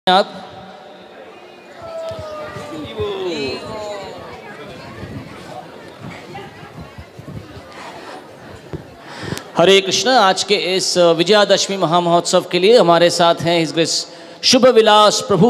आप हरे कृष्ण। आज के इस विजयादशमी महामहोत्सव के लिए हमारे साथ हैं हिज ग्रेस शुभ विलास प्रभु।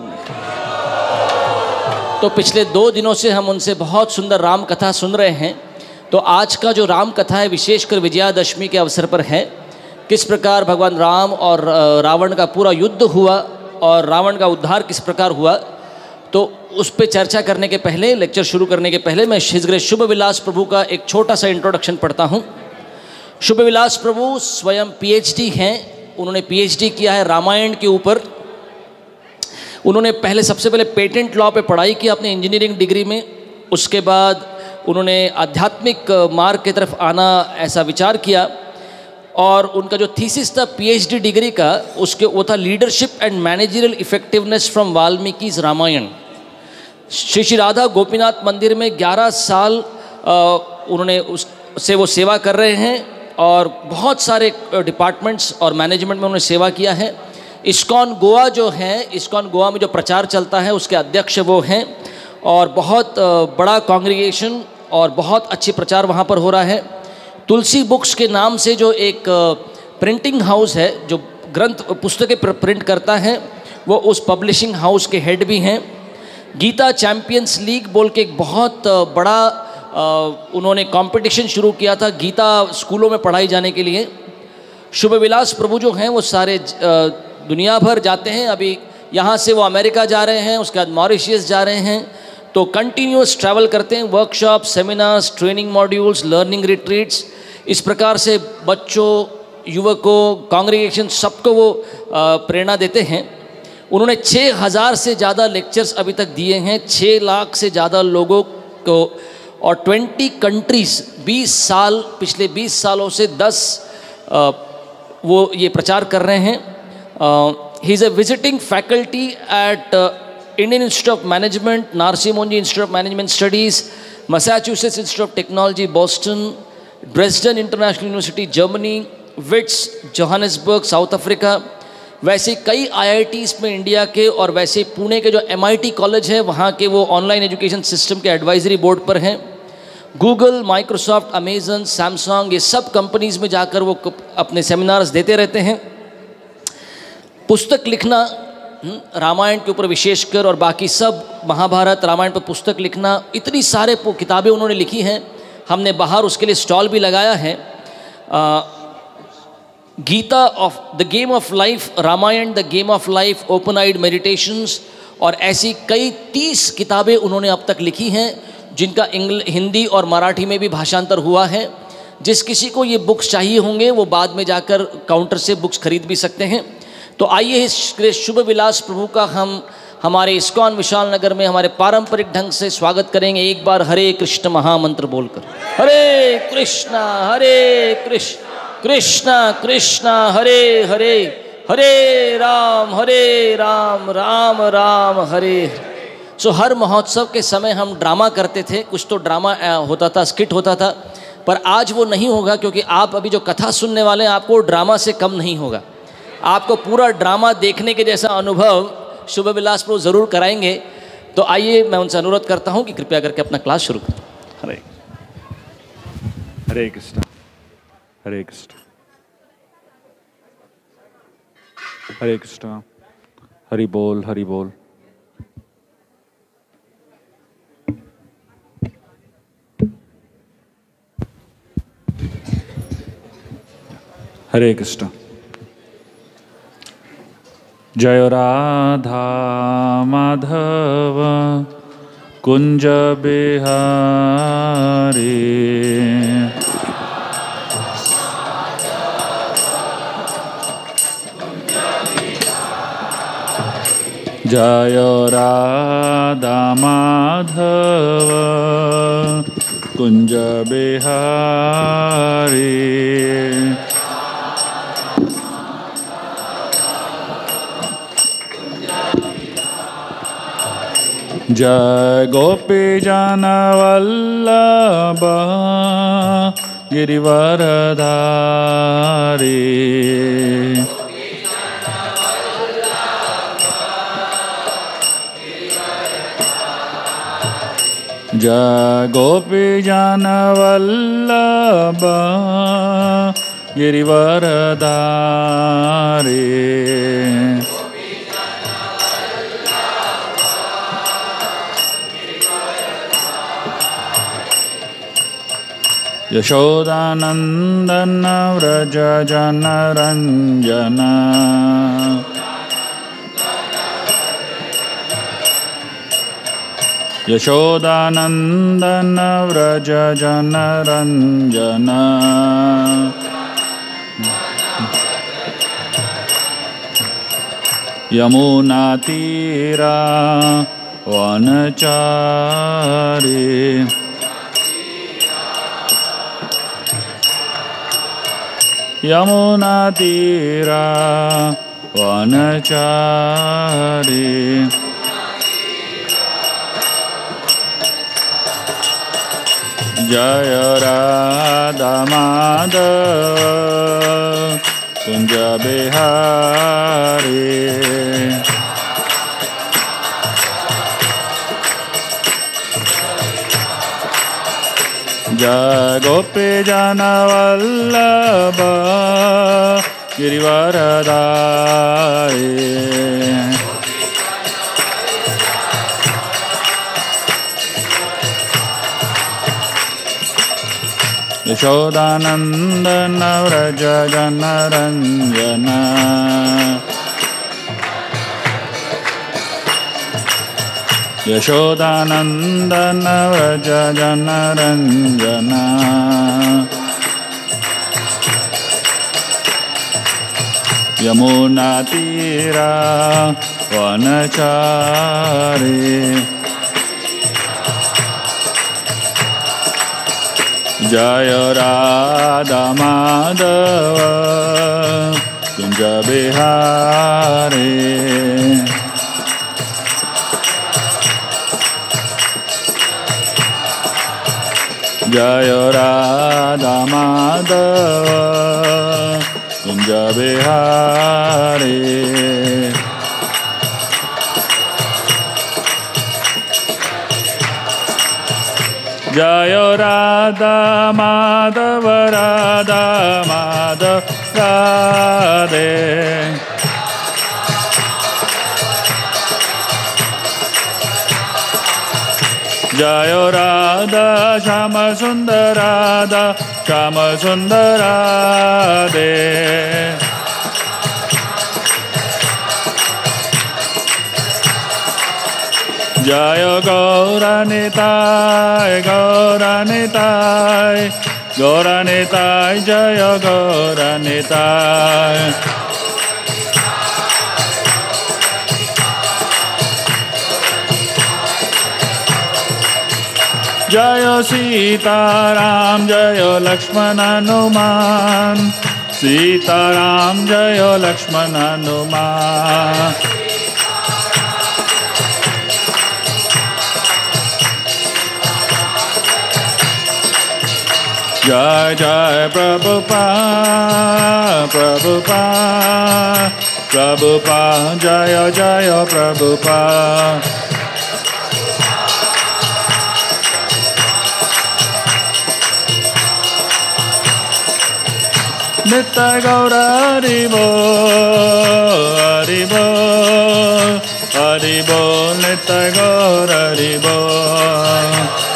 तो पिछले 2 दिनों से हम उनसे बहुत सुंदर राम कथा सुन रहे हैं। तो आज का जो राम कथा है विशेषकर विजयादशमी के अवसर पर है। किस प्रकार भगवान राम और रावण का पूरा युद्ध हुआ और रावण का उद्धार किस प्रकार हुआ, तो उस पर चर्चा करने के पहले, लेक्चर शुरू करने के पहले मैं हिज ग्रेस शुभ विलास प्रभु का एक छोटा सा इंट्रोडक्शन पढ़ता हूँ। शुभ विलास प्रभु स्वयं पीएचडी हैं। उन्होंने पीएचडी किया है रामायण के ऊपर। उन्होंने सबसे पहले पेटेंट लॉ पे पढ़ाई की अपने इंजीनियरिंग डिग्री में। उसके बाद उन्होंने आध्यात्मिक मार्ग की तरफ आना ऐसा विचार किया और उनका जो थीसिस था पीएचडी डिग्री का, उसके वो था leadership and managerial effectiveness from Valmiki's Ramayana. Shri Radha Gopinath मंदिर में 11 साल उन्होंने उससे वो सेवा कर रहे हैं और बहुत सारे डिपार्टमेंट्स और मैनेजमेंट में उन्होंने सेवा किया है। इस्कॉन गोवा जो है, इस्कॉन गोवा में जो प्रचार चलता है उसके अध्यक्ष वो हैं और बहुत बड़ा कांग्रीगेशन और बहुत अच्छी प्रचार वहाँ पर हो रहा है। तुलसी बुक्स के नाम से जो एक प्रिंटिंग हाउस है जो ग्रंथ पुस्तकें प्रिंट करता है, वो उस पब्लिशिंग हाउस के हेड भी हैं। गीता चैम्पियंस लीग बोल के एक बहुत बड़ा उन्होंने कंपटीशन शुरू किया था गीता स्कूलों में पढ़ाई जाने के लिए। शुभ विलास प्रभु जो हैं वो सारे दुनिया भर जाते हैं। अभी यहाँ से वो अमेरिका जा रहे हैं, उसके बाद मॉरिशियस जा रहे हैं। तो कंटिन्यूस ट्रैवल करते हैं, workshop, seminars, training modules, learning retreats. इस प्रकार से बच्चों, युवकों, कांग्रीगेशन सबको वो प्रेरणा देते हैं। उन्होंने 6000 से ज़्यादा लेक्चर्स अभी तक दिए हैं, 6 लाख से ज़्यादा लोगों को, और 20 कंट्रीज़ 20 साल, पिछले 20 सालों से 10 वो ये प्रचार कर रहे हैं। He is a visiting faculty at Indian Institute of Management, Narsee Monjee Institute of Management Studies, Massachusetts Institute of Technology Boston, Dresden International University Germany, Wits Johannesburg South Africa. वैसे कई आईआईटीज़ में इंडिया के, और वैसे पुणे के जो एमआईटी कॉलेज है वहाँ के वो ऑनलाइन एजुकेशन सिस्टम के एडवाइजरी बोर्ड पर हैं। गूगल, माइक्रोसॉफ्ट, अमेजन, सैमसंग, ये सब कंपनीज़ में जाकर वो अपने सेमिनार्स देते रहते हैं। पुस्तक लिखना रामायण के ऊपर विशेषकर, और बाकी सब महाभारत रामायण पर पुस्तक लिखना, इतनी सारे किताबें उन्होंने लिखी हैं। हमने बाहर उसके लिए स्टॉल भी लगाया है। Gita of the game of life, Ramayana the game of life, open eyed meditations, और ऐसी कई 30 किताबें उन्होंने अब तक लिखी हैं जिनका हिंदी और मराठी में भी भाषांतर हुआ है। जिस किसी को ये बुक्स चाहिए होंगे वो बाद में जाकर काउंटर से बुक्स खरीद भी सकते हैं। तो आइए इस शुभ विलास प्रभु का हम हमारे इस्कॉन विशाल नगर में हमारे पारंपरिक ढंग से स्वागत करेंगे। एक बार हरे कृष्ण महामंत्र बोलकर, हरे कृष्ण कृष्ण कृष्ण हरे हरे, हरे राम राम राम हरे। सो हर महोत्सव के समय हम ड्रामा करते थे, कुछ तो ड्रामा होता था, स्किट होता था, पर आज वो नहीं होगा क्योंकि आप अभी जो कथा सुनने वाले हैं आपको ड्रामा से कम नहीं होगा। आपको पूरा ड्रामा देखने के जैसा अनुभव शुभ विलास प्रभु ज़रूर कराएंगे। तो आइए मैं उनसे अनुरोध करता हूँ कि कृपया करके अपना क्लास शुरू करें। हरे कृष्ण हरे कृष्ण हरे कृष्ण, हरि बोल हरि बोल। हरे कृष्ण। जय राधा माधव कुंज बिहारी, जय राधा माधव कुंज बिहारी, जय गोपी जन वल्लभ गिरिवरधारी, जय गोपी जन वल्लभ गिरिवरधारी। यशोदानंदन व्रज जनरंजन। यशोदानंदन व्रज जनरंजन। यमुना तीरा वनचारी। यमुना तीरा वनचारी। जय राधा माधव कुंज बिहारी। जय गोपी जन वल्लभ गिरिवरधारी। यशोदानंदन व्रज जनरंजन। यशोदानंदन व्रज जनरंजन। यमुना तीरा वनचारी। जय राधा माधव कुंज बिहारी। जय राधा माधव कुंज बिहारी। जय राधा माधव राधा माधव राधे। जय राधा श्याम सुंदर राधा श्याम सुंदर राधे। जय गौरनिताय गौरनिताय गौरनिताय जय गौरनिताय। जय सीताराम जय लक्ष्मण हनुमान। सीताराम जय लक्ष्मण हनुमान। जय जय प्रभुपाद प्रभुपाद प्रभुपाद जय जय प्रभुपाद। नित्य गौर हरि बोल हरि बोल हरि बोल नित्य गौर हरि बोल।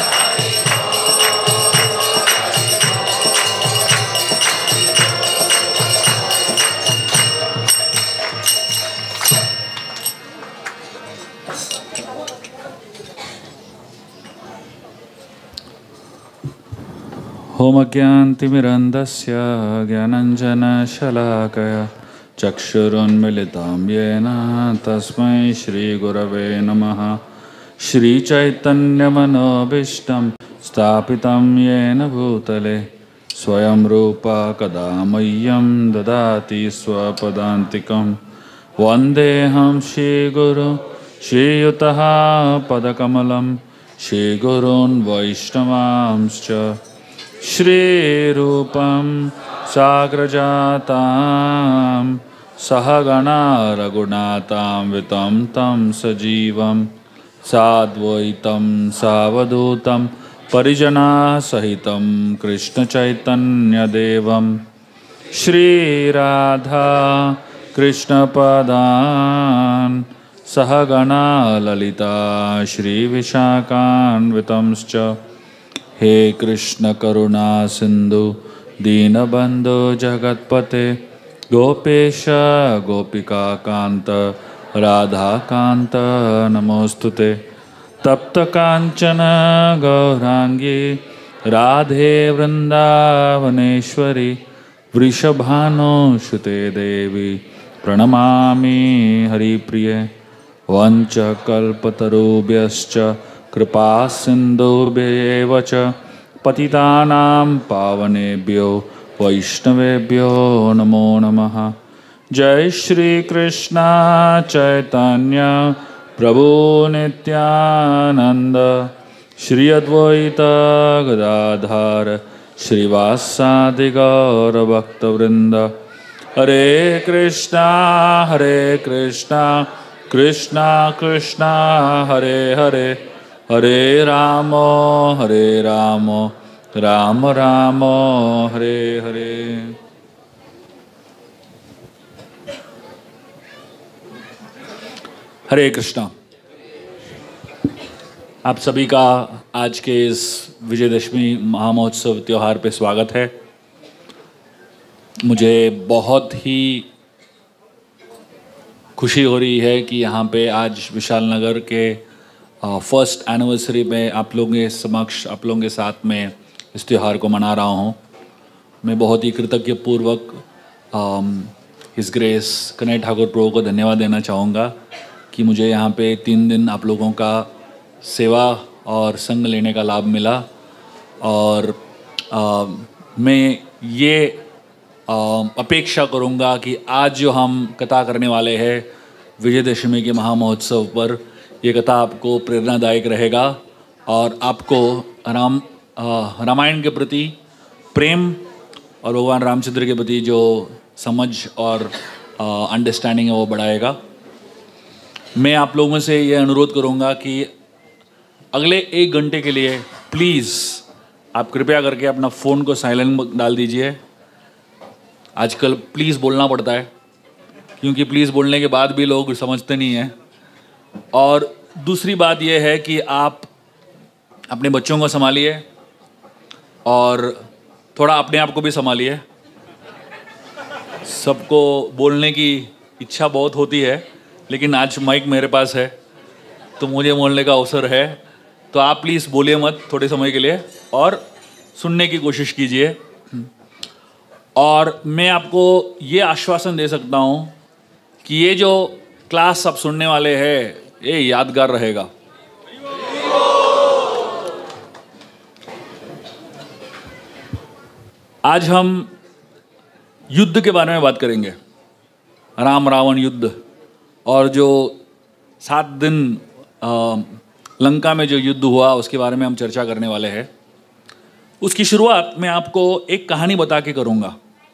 होम ज्ञानतिमिरन्धस्य ज्ञानाञ्जनशलाकया चक्षुरुन्मिलितं येन तस्मै श्रीगुरवे नमः। श्रीचैतन्यमनोभीष्टं स्थापितं येन भूतले स्वयं रूपा कदा मह्यं ददाति स्वपदान्तिकं। वन्देऽहं श्रीगुरुं श्रीयुतः पदकमलं श्रीगुरून् वैष्णवांश्च। श्रीरूपं साद्वैतं सावधूतं परिजनासहितं कृष्णचैतन्यदेवं श्रीराधा कृष्णपदान् सहगणा ललिता श्रीविशाखान्वितंश्च हे कृष्ण करुणा सिंधु दीनबंधु जगत्पते गोपेश गोपिका कांत राधा कांत नमोस्तुते तप्त कांचन गौरांगी राधे वृंदावनेश्वरी वृषभानुसुते देवी प्रणमामि हरिप्रिये वंचकल्पतरुभ्यश्च कृपा सिन्धुभ्येव च पतितानां पावनेभ्यो वैष्णवेभ्यो नमो नमः। जय श्री कृष्ण चैतन्य प्रभु नित्यानंद श्री अद्वैत गदाधर श्रीवासादि गौर भक्तवृंद। हरे कृष्णा कृष्णा कृष्णा हरे हरे हरे राम राम राम हरे हरे। हरे कृष्णा। आप सभी का आज के इस विजयदशमी महामहोत्सव त्यौहार पे स्वागत है। मुझे बहुत ही खुशी हो रही है कि यहाँ पे आज विशाल नगर के फर्स्ट एनिवर्सरी में आप लोगों के समक्ष, आप लोगों के साथ में इस त्यौहार को मना रहा हूँ। मैं बहुत ही कृतज्ञ पूर्वक हिज ग्रेस कन्हैया ठाकुर प्रभु को धन्यवाद देना चाहूँगा कि मुझे यहाँ पे 3 दिन आप लोगों का सेवा और संग लेने का लाभ मिला। और मैं ये अपेक्षा करूँगा कि आज जो हम कथा करने वाले हैं विजयदशमी के महामहोत्सव पर, ये कथा आपको प्रेरणादायक रहेगा और आपको रामायण के प्रति प्रेम और भगवान रामचंद्र के प्रति जो समझ और अंडरस्टैंडिंग है वो बढ़ाएगा। मैं आप लोगों से ये अनुरोध करूँगा कि अगले 1 घंटे के लिए प्लीज़ आप कृपया करके अपना फ़ोन को साइलेंट में डाल दीजिए। आजकल प्लीज़ बोलना पड़ता है क्योंकि प्लीज़ बोलने के बाद भी लोग समझते नहीं हैं। और दूसरी बात यह है कि आप अपने बच्चों को संभालिए और थोड़ा अपने आप को भी संभालिए। सबको बोलने की इच्छा बहुत होती है, लेकिन आज माइक मेरे पास है तो मुझे बोलने का अवसर है, तो आप प्लीज़ बोलिए मत थोड़े समय के लिए और सुनने की कोशिश कीजिए। और मैं आपको ये आश्वासन दे सकता हूँ कि ये जो क्लास आप सुनने वाले हैं ये यादगार रहेगा। आज हम युद्ध के बारे में बात करेंगे, राम रावण युद्ध। और जो 7 दिन लंका में जो युद्ध हुआ उसके बारे में हम चर्चा करने वाले हैं। उसकी शुरुआत मैं आपको एक कहानी बता के करूँगा।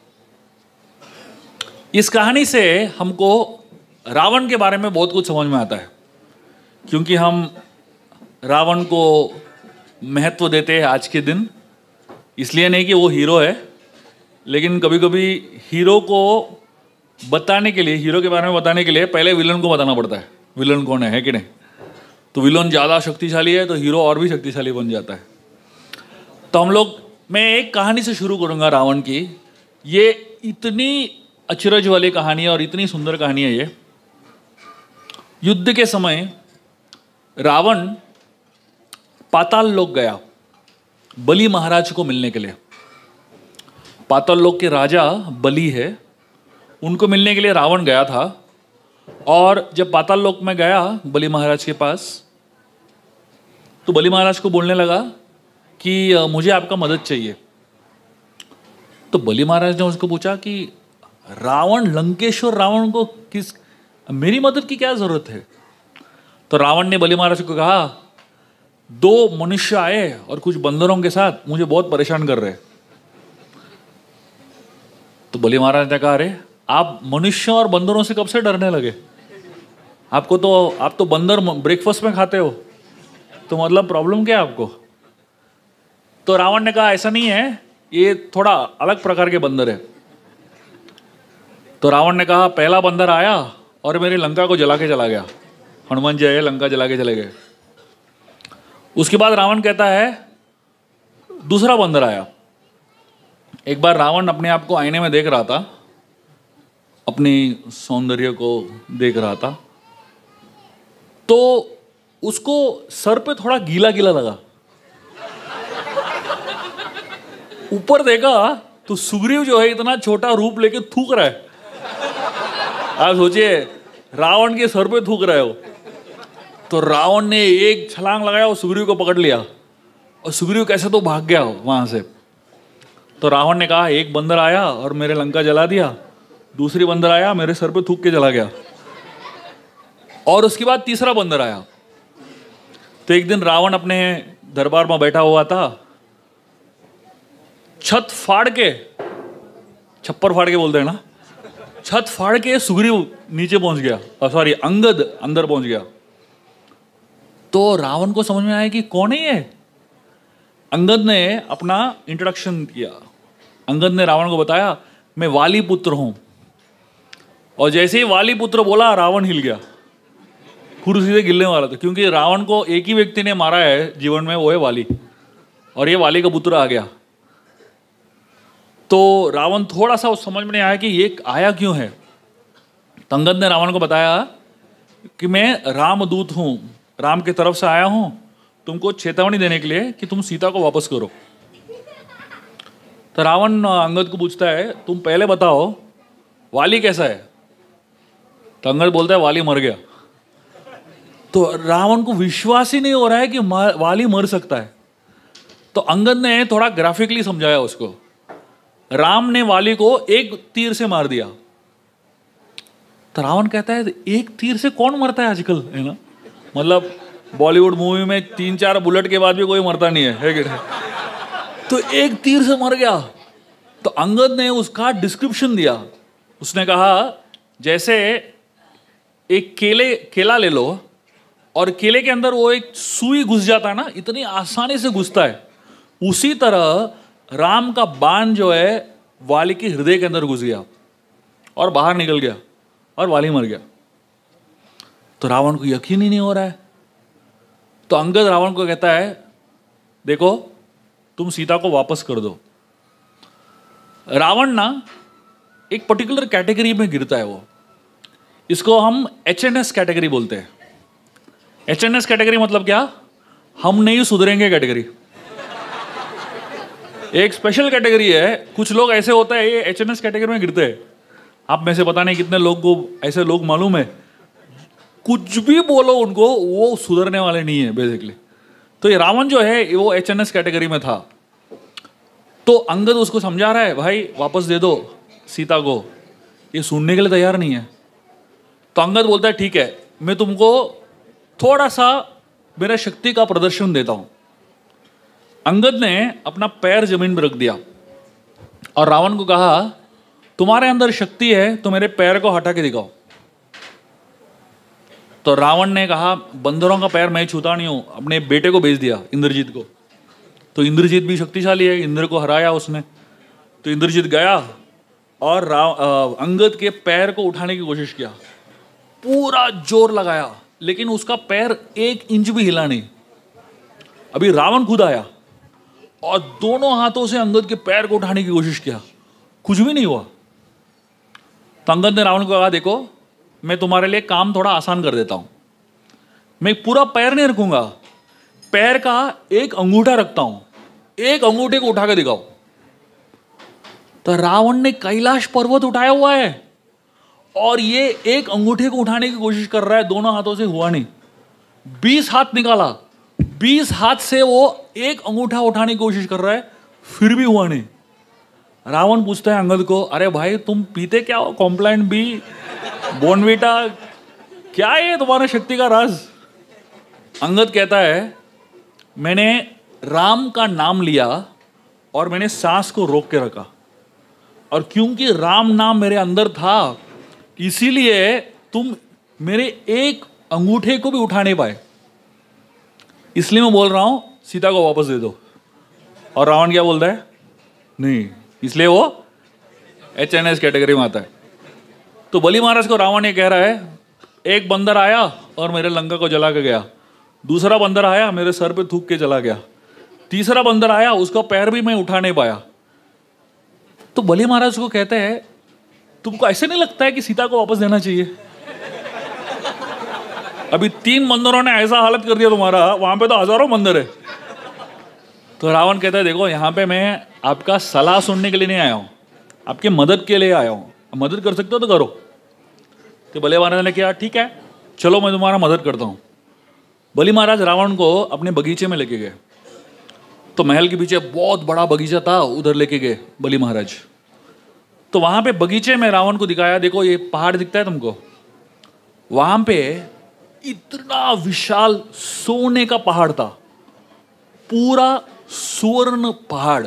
इस कहानी से हमको रावण के बारे में बहुत कुछ समझ में आता है, क्योंकि हम रावण को महत्व देते हैं आज के दिन। इसलिए नहीं कि वो हीरो है, लेकिन कभी कभी हीरो को बताने के लिए, हीरो के बारे में बताने के लिए पहले विलन को बताना पड़ता है विलन कौन है कि नहीं। तो विलन ज़्यादा शक्तिशाली है तो हीरो और भी शक्तिशाली बन जाता है। तो मैं एक कहानी से शुरू करूँगा रावण की। ये इतनी अचरज वाली कहानी है और इतनी सुंदर कहानी है ये। युद्ध के समय रावण पाताल लोक गया बलि महाराज को मिलने के लिए। पाताल लोक के राजा बलि है, उनको मिलने के लिए रावण गया था। और जब पाताल लोक में गया बलि महाराज के पास, तो बलि महाराज को बोलने लगा कि मुझे आपका मदद चाहिए। तो बलि महाराज ने उसको पूछा कि रावण, लंकेश्वर रावण को मेरी मदद की क्या जरूरत है। तो रावण ने बलि महाराज को कहा, 2 मनुष्य आए और कुछ बंदरों के साथ मुझे बहुत परेशान कर रहे। तो बलि महाराज ने कहा, अरे आप मनुष्यों और बंदरों से कब से डरने लगे? आप तो बंदर ब्रेकफास्ट में खाते हो, तो मतलब प्रॉब्लम क्या है आपको? तो रावण ने कहा ऐसा नहीं है, ये थोड़ा अलग प्रकार के बंदर है। तो रावण ने कहा पहला बंदर आया और मेरी लंका को जला के चला गया, हनुमान जी आए लंका जला के चले गए। उसके बाद रावण कहता है दूसरा बंदर आया। एक बार रावण अपने आप को आईने में देख रहा था, अपनी सौंदर्य को देख रहा था, तो उसको सर पे थोड़ा गीला गीला लगा। ऊपर देखा तो सुग्रीव जो है इतना छोटा रूप लेके थूक रहा है। आप सोचिए रावण के सर पे थूक रहा है वो। तो रावण ने एक छलांग लगाया और सुग्रीव को पकड़ लिया, और सुग्रीव कैसे तो भाग गया वहां से। तो रावण ने कहा एक बंदर आया और मेरे लंका जला दिया, दूसरी बंदर आया मेरे सर पे थूक के चला गया, और उसके बाद तीसरा बंदर आया। तो एक दिन रावण अपने दरबार में बैठा हुआ था, छत फाड़ के, छप्पर फाड़ के बोलते हैं ना, छत फाड़ के सुग्रीव नीचे पहुंच गया, सॉरी अंगद अंदर पहुंच गया। तो रावण को समझ में आया कि कौन है ये। अंगद ने अपना इंट्रोडक्शन किया। अंगद ने रावण को बताया मैं वाली पुत्र हूं, और जैसे ही वाली पुत्र बोला रावण हिल गया, कुर्सी से गिरने वाला था, क्योंकि रावण को एक ही व्यक्ति ने मारा है जीवन में, वो है वाली, और ये वाली का पुत्र आ गया। तो रावण थोड़ा सा समझ में नहीं आया कि ये आया क्यों है। तो अंगद ने रावण को बताया कि मैं रामदूत हूं, राम की तरफ से आया हूं तुमको चेतावनी देने के लिए कि तुम सीता को वापस करो। तो रावण अंगद को पूछता है तुम पहले बताओ वाली कैसा है। तो अंगद बोलता है वाली मर गया। तो रावण को विश्वास ही नहीं हो रहा है कि वाली मर सकता है। तो अंगद ने थोड़ा ग्राफिकली समझाया उसको। राम ने वाली को एक तीर से मार दिया। तो रावण कहता है एक तीर से कौन मरता है आजकल, है ना, मतलब बॉलीवुड मूवी में 3-4 बुलेट के बाद भी कोई मरता नहीं है कि नहीं? तो एक तीर से मर गया। तो अंगद ने उसका डिस्क्रिप्शन दिया। उसने कहा जैसे एक केला ले लो और केले के अंदर वो एक सुई घुस जाता है ना, इतनी आसानी से घुसता है, उसी तरह राम का बाण जो है वाली के हृदय के अंदर घुस गया और बाहर निकल गया और वाली मर गया। तो रावण को यकीन ही नहीं हो रहा है। तो अंगद रावण को कहता है देखो तुम सीता को वापस कर दो। रावण ना एक पर्टिकुलर कैटेगरी में गिरता है, वो इसको हम HNS कैटेगरी बोलते हैं। HNS कैटेगरी मतलब क्या? हम नहीं सुधरेंगे कैटेगरी। एक स्पेशल कैटेगरी है, कुछ लोग ऐसे होता है ये HNS कैटेगरी में गिरते हैं। आप में से पता नहीं कितने लोग को ऐसे लोग मालूम है, कुछ भी बोलो उनको वो सुधरने वाले नहीं है बेसिकली। तो ये रावण जो है वो HNS कैटेगरी में था। तो अंगद उसको समझा रहा है भाई वापस दे दो सीता को, ये सुनने के लिए तैयार नहीं है। तो अंगद बोलता है ठीक है मैं तुमको थोड़ा सा मेरा शक्ति का प्रदर्शन देता हूं। अंगद ने अपना पैर जमीन पर रख दिया और रावण को कहा तुम्हारे अंदर शक्ति है तो मेरे पैर को हटा के दिखाओ। तो रावण ने कहा बंदरों का पैर मैं छूता नहीं हूं, अपने बेटे को भेज दिया इंद्रजीत को। तो इंद्रजीत भी शक्तिशाली है, इंद्र को हराया उसने। तो इंद्रजीत गया और अंगद के पैर को उठाने की कोशिश किया, पूरा जोर लगाया, लेकिन उसका पैर 1 इंच भी हिला नहीं। अभी रावण खुद आया और दोनों हाथों से अंगद के पैर को उठाने की कोशिश किया, कुछ भी नहीं हुआ। तो अंगद ने रावण को कहा देखो मैं तुम्हारे लिए काम थोड़ा आसान कर देता हूं, मैं पूरा पैर नहीं रखूंगा, पैर का एक अंगूठा रखता हूं, एक अंगूठे को उठा के दिखाओ। तो रावण ने कैलाश पर्वत उठाया हुआ है और ये एक अंगूठे को उठाने की कोशिश कर रहा है, दोनों हाथों से हुआ नहीं। 20 हाथ निकाला, 20 हाथ से वो एक अंगूठा उठाने की कोशिश कर रहा है, फिर भी हुआ नहीं। रावण पूछता है अंगद को अरे भाई तुम पीते क्या हो, कॉम्प्लान बी, बोनवीटा, क्या है तुम्हारा शक्ति का राज? अंगद कहता है मैंने राम का नाम लिया और मैंने सांस को रोक के रखा, और क्योंकि राम नाम मेरे अंदर था इसीलिए तुम मेरे एक अंगूठे को भी उठा नहीं पाए। इसलिए मैं बोल रहा हूं सीता को वापस दे दो। और रावण क्या बोलता है? नहीं, इसलिए वो HNS कैटेगरी में आता है। तो बलि महाराज को रावण ये कह रहा है, एक बंदर आया और मेरे लंका को जला के गया, दूसरा बंदर आया मेरे सर पे थूक के चला गया, तीसरा बंदर आया उसका पैर भी मैं उठा नहीं पाया। तो बलि महाराज को कहते हैं, तुमको ऐसे नहीं लगता है कि सीता को वापस देना चाहिए? अभी 3 बंदरों ने ऐसा हालत कर दिया तुम्हारा, वहां पे तो हजारों बंदर है। तो रावण कहता है, देखो यहाँ पे मैं आपका सलाह सुनने के लिए नहीं आया हूं, आपके मदद के लिए आया हूं। मदद कर सकते हो तो करो। तो बलि महाराज ने कहा, ठीक है चलो मैं तुम्हारा मदद करता हूं। बलि महाराज रावण को अपने बगीचे में लेके गए। तो महल के पीछे बहुत बड़ा बगीचा था, उधर लेके गए बलि महाराज। तो वहां पे बगीचे में रावण को दिखाया, देखो ये पहाड़ दिखता है तुमको, वहां पे इतना विशाल सोने का पहाड़ था, पूरा स्वर्ण पहाड़।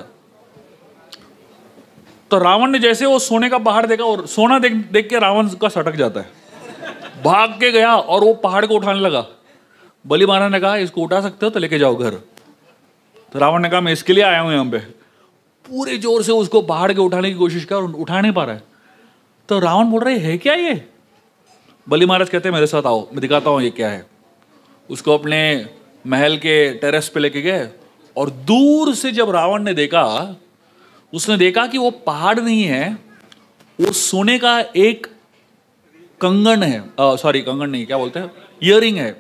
तो रावण ने जैसे वो सोने का पहाड़ देखा, और सोना देख के रावण का सटक जाता है, भाग के गया और वो पहाड़ को उठाने लगा। बलि महाराज ने कहा, इसको उठा सकते हो तो लेके जाओ घर। तो रावण ने कहा, मैं इसके लिए आया हूं यहां पे। पूरे जोर से उसको पहाड़ के उठाने की कोशिश किया और उठा नहीं पा रहा है। तो रावण बोल रहे है क्या ये? बलि महाराज कहते हैं, मेरे साथ आओ, मैं दिखाता हूं ये क्या है। उसको अपने महल के टेरेस पे लेके गए, और दूर से जब रावण ने देखा, उसने देखा कि वो पहाड़ नहीं है, वो सोने का एक कंगन है, सॉरी कंगन नहीं, क्या बोलते हैं, इयरिंग है,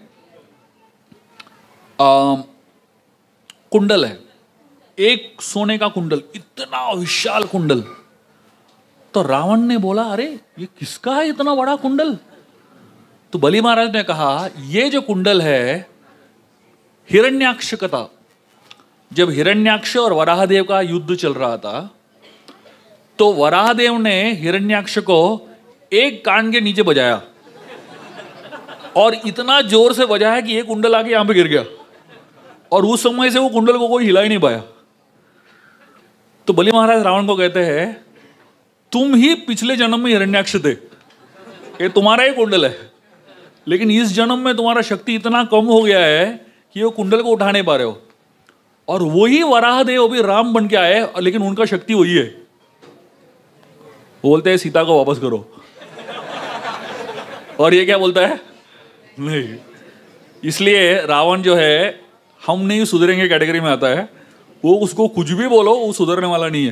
कुंडल है, एक सोने का कुंडल, इतना विशाल कुंडल। तो रावण ने बोला, अरे ये किसका है इतना बड़ा कुंडल? तो बलि महाराज ने कहा, ये जो कुंडल है हिरण्याक्ष का था। जब हिरण्याक्ष और वराहदेव का युद्ध चल रहा था, तो वराहदेव ने हिरण्याक्ष को एक कान के नीचे बजाया, और इतना जोर से बजाया कि ये कुंडल आके यहां पे गिर गया, और उस समय से वो कुंडल को कोई हिला ही नहीं पाया। तो बलि महाराज रावण को कहते हैं, तुम ही पिछले जन्म में हिरण्याक्ष थे, ये तुम्हारा ही कुंडल है, लेकिन इस जन्म में तुम्हारा शक्ति इतना कम हो गया है कि वो कुंडल को उठा नहीं पा रहे हो। और वही वराहदेव भी राम बन के आए, लेकिन उनका शक्ति वही है। बोलते हैं सीता को वापस करो, और ये क्या बोलता है? नहीं। इसलिए रावण जो है हम नहीं सुधरेंगे कैटेगरी में आता है। वो उसको कुछ भी बोलो, वो सुधरने वाला नहीं है।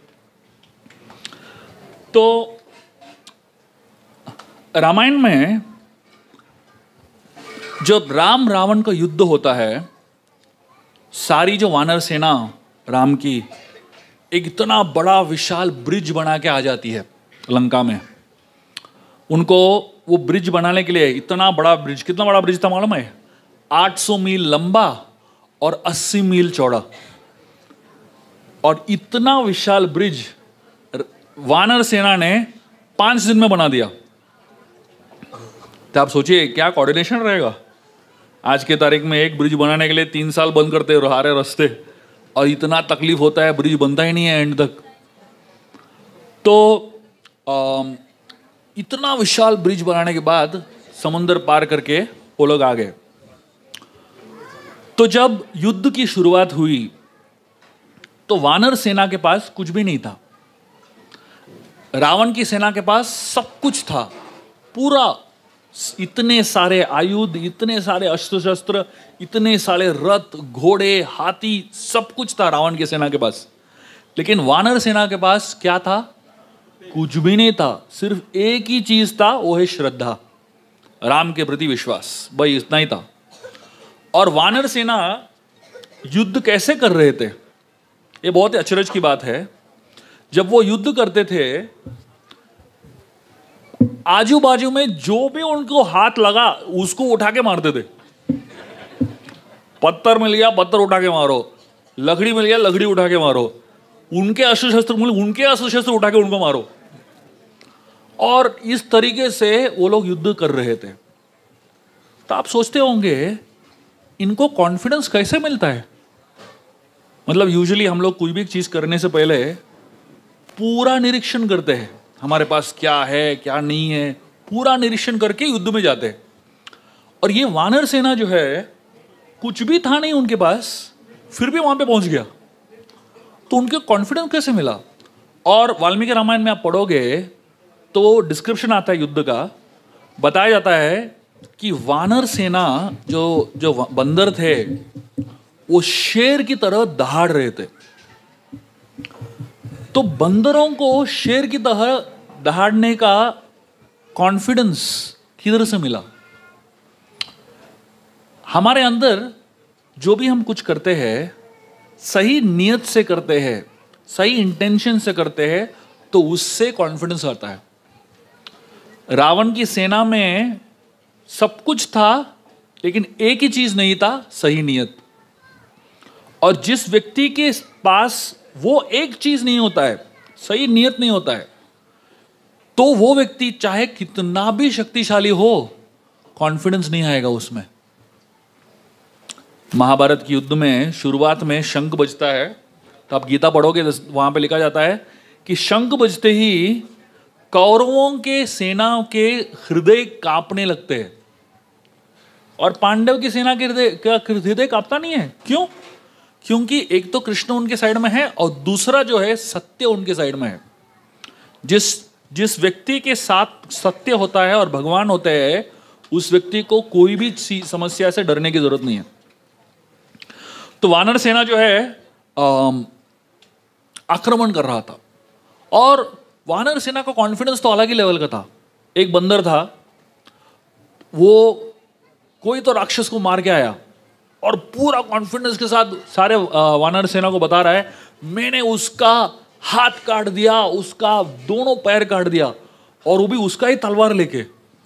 तो रामायण में जब राम रावण का युद्ध होता है, सारी जो वानर सेना राम की एक इतना बड़ा विशाल ब्रिज बना के आ जाती है लंका में। उनको वो ब्रिज बनाने के लिए, इतना बड़ा ब्रिज, कितना बड़ा ब्रिज था मालूम है? 800 मील लंबा और 80 मील चौड़ा, और इतना विशाल ब्रिज वानर सेना ने 5 दिन में बना दिया। तो आप सोचिए क्या कोऑर्डिनेशन रहेगा। आज के तारीख में एक ब्रिज बनाने के लिए 3 साल बंद करते रहा रहे रास्ते, और इतना तकलीफ होता है, ब्रिज बनता ही नहीं है एंड तक। तो इतना विशाल ब्रिज बनाने के बाद समुद्र पार करके वो लोग आ गए। तो जब युद्ध की शुरुआत हुई, तो वानर सेना के पास कुछ भी नहीं था, रावण की सेना के पास सब कुछ था, पूरा इतने सारे आयुध, इतने सारे अस्त्र शस्त्र, इतने सारे रथ, घोड़े, हाथी, सब कुछ था रावण की सेना के पास। लेकिन वानर सेना के पास क्या था? कुछ भी नहीं था। सिर्फ एक ही चीज था, वो है श्रद्धा, राम के प्रति विश्वास, भाई इतना ही था। और वानर सेना युद्ध कैसे कर रहे थे, ये बहुत ही अचरज की बात है। जब वो युद्ध करते थे, आजू बाजू में जो भी उनको हाथ लगा उसको उठा के मारते थे। पत्थर मिल गया, पत्थर उठा के मारो, लकड़ी मिल गया, लकड़ी उठा के मारो, उनके अस्त्र शस्त्र मिले, उनके अस्त्र शस्त्र उठा के उनको मारो। और इस तरीके से वो लोग युद्ध कर रहे थे। तो आप सोचते होंगे इनको कॉन्फिडेंस कैसे मिलता है? मतलब यूजुअली हम लोग कोई भी चीज करने से पहले पूरा निरीक्षण करते हैं, हमारे पास क्या है क्या नहीं है, पूरा निरीक्षण करके युद्ध में जाते हैं। और ये वानर सेना जो है कुछ भी था नहीं उनके पास, फिर भी वहां पे पहुंच गया। तो उनके कॉन्फिडेंस कैसे मिला? और वाल्मीकि रामायण में आप पढ़ोगे तो डिस्क्रिप्शन आता है युद्ध का, बताया जाता है कि वानर सेना जो जो बंदर थे वो शेर की तरह दहाड़ रहे थे। तो बंदरों को शेर की तरह दहाड़ने का कॉन्फिडेंस किधर से मिला? हमारे अंदर जो भी हम कुछ करते हैं सही नियत से करते हैं, सही इंटेंशन से करते हैं, तो उससे कॉन्फिडेंस आता है। रावण की सेना में सब कुछ था लेकिन एक ही चीज नहीं था, सही नियत। और जिस व्यक्ति के पास वो एक चीज नहीं होता है, सही नियत नहीं होता है, तो वो व्यक्ति चाहे कितना भी शक्तिशाली हो, कॉन्फिडेंस नहीं आएगा उसमें। महाभारत के युद्ध में शुरुआत में शंख बजता है, तो आप गीता पढ़ोगे वहां पे लिखा जाता है कि शंख बजते ही कौरवों के सेना के हृदय कांपने लगते हैं, और पांडव की सेना के हृदय कांपता नहीं है। क्यों? क्योंकि एक तो कृष्ण उनके साइड में है और दूसरा जो है सत्य उनके साइड में है। जिस व्यक्ति के साथ सत्य होता है और भगवान होते हैं, उस व्यक्ति को कोई भी समस्या से डरने की जरूरत नहीं है। तो वानर सेना जो है आक्रमण कर रहा था, और वानर सेना का कॉन्फिडेंस तो अलग ही लेवल का था। एक बंदर था, वो कोई तो राक्षस को मार के आया और पूरा कॉन्फिडेंस के साथ सारे वानर सेना को बता रहा है, मैंने उसका हाथ काट दिया, उसका दोनों पैर काट दिया, और वो भी उसका ही तलवार लेके।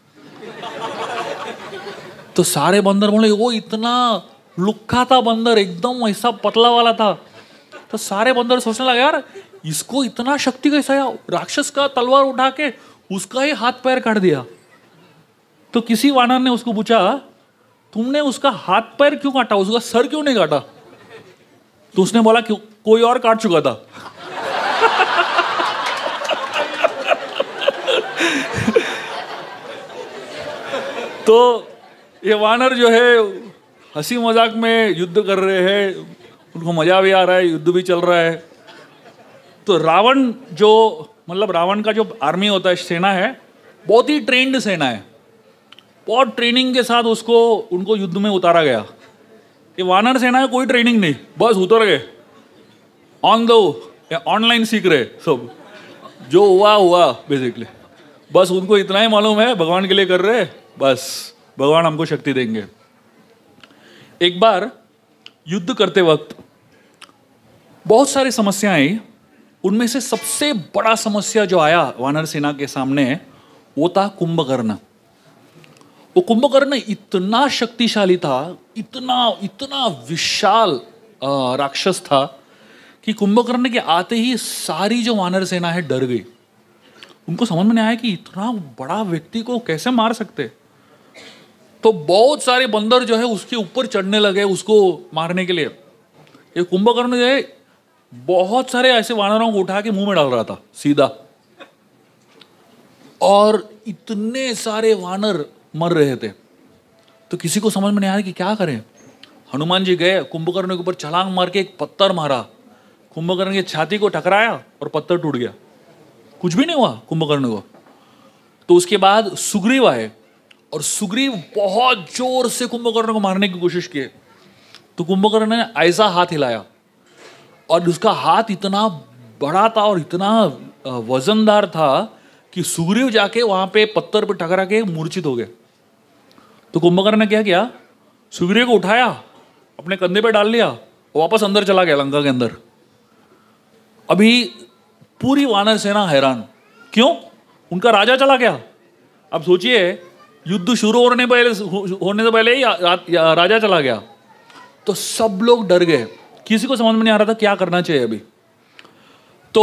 तो सारे बंदर बोले, वो इतना लुक्खा था बंदर, एकदम ऐसा पतला वाला था। तो सारे बंदर सोचने लगे, यार इसको इतना शक्ति कैसा आया, राक्षस का तलवार उठा के उसका ही हाथ पैर काट दिया। तो किसी वानर ने उसको पूछा, तुमने उसका हाथ पैर क्यों काटा, उसका सर क्यों नहीं काटा? तो उसने बोला कि कोई और काट चुका था। तो ये वानर जो है हंसी मजाक में युद्ध कर रहे हैं, उनको मजा भी आ रहा है, युद्ध भी चल रहा है। तो रावण जो मतलब रावण का जो आर्मी होता है, सेना है, बहुत ही ट्रेंड सेना है, बहुत ट्रेनिंग के साथ उनको युद्ध में उतारा गया। ये वानर सेना है, कोई ट्रेनिंग नहीं, बस उतर गए ऑनलाइन सीख रहे सब, जो हुआ बेसिकली। बस उनको इतना ही मालूम है, भगवान के लिए कर रहे, बस भगवान हमको शक्ति देंगे। एक बार युद्ध करते वक्त बहुत सारी समस्याएं आई, उनमें से सबसे बड़ा समस्या जो आया वानर सेना के सामने, वो था कुंभकर्ण। वो कुंभकर्ण इतना शक्तिशाली था, इतना विशाल राक्षस था कि कुंभकर्ण के आते ही सारी जो वानर सेना है डर गई। उनको समझ में नहीं आया कि इतना बड़ा व्यक्ति को कैसे मार सकते। तो बहुत सारे बंदर जो है उसके ऊपर चढ़ने लगे उसको मारने के लिए। ये कुंभकर्ण जो है बहुत सारे ऐसे वानरों को उठा के मुंह में डाल रहा था सीधा, और इतने सारे वानर मर रहे थे। तो किसी को समझ में नहीं आ रहा कि क्या करें। हनुमान जी गए, कुंभकर्ण के ऊपर छलांग मार के एक पत्थर मारा, कुंभकर्ण की छाती को टकराया और पत्थर टूट गया, कुछ भी नहीं हुआ कुंभकर्ण को। तो उसके बाद सुग्रीव आए, और सुग्रीव बहुत जोर से कुंभकर्ण को मारने की कोशिश की। तो कुंभकर्ण ने ऐसा हाथ हिलाया, और उसका हाथ इतना बड़ा था और इतना वजनदार था कि सुग्रीव जाके वहां पे पत्थर पे टकरा के मूर्छित हो गए। तो कुंभकर्ण ने क्या किया, सुग्रीव को उठाया, अपने कंधे पे डाल लिया, वापस अंदर चला गया लंका के अंदर। अभी पूरी वानर सेना हैरान, क्यों? उनका राजा चला गया। अब सोचिए, युद्ध शुरू होने से पहले ही राजा चला गया। तो सब लोग डर गए, किसी को समझ में नहीं आ रहा था क्या करना चाहिए अभी। तो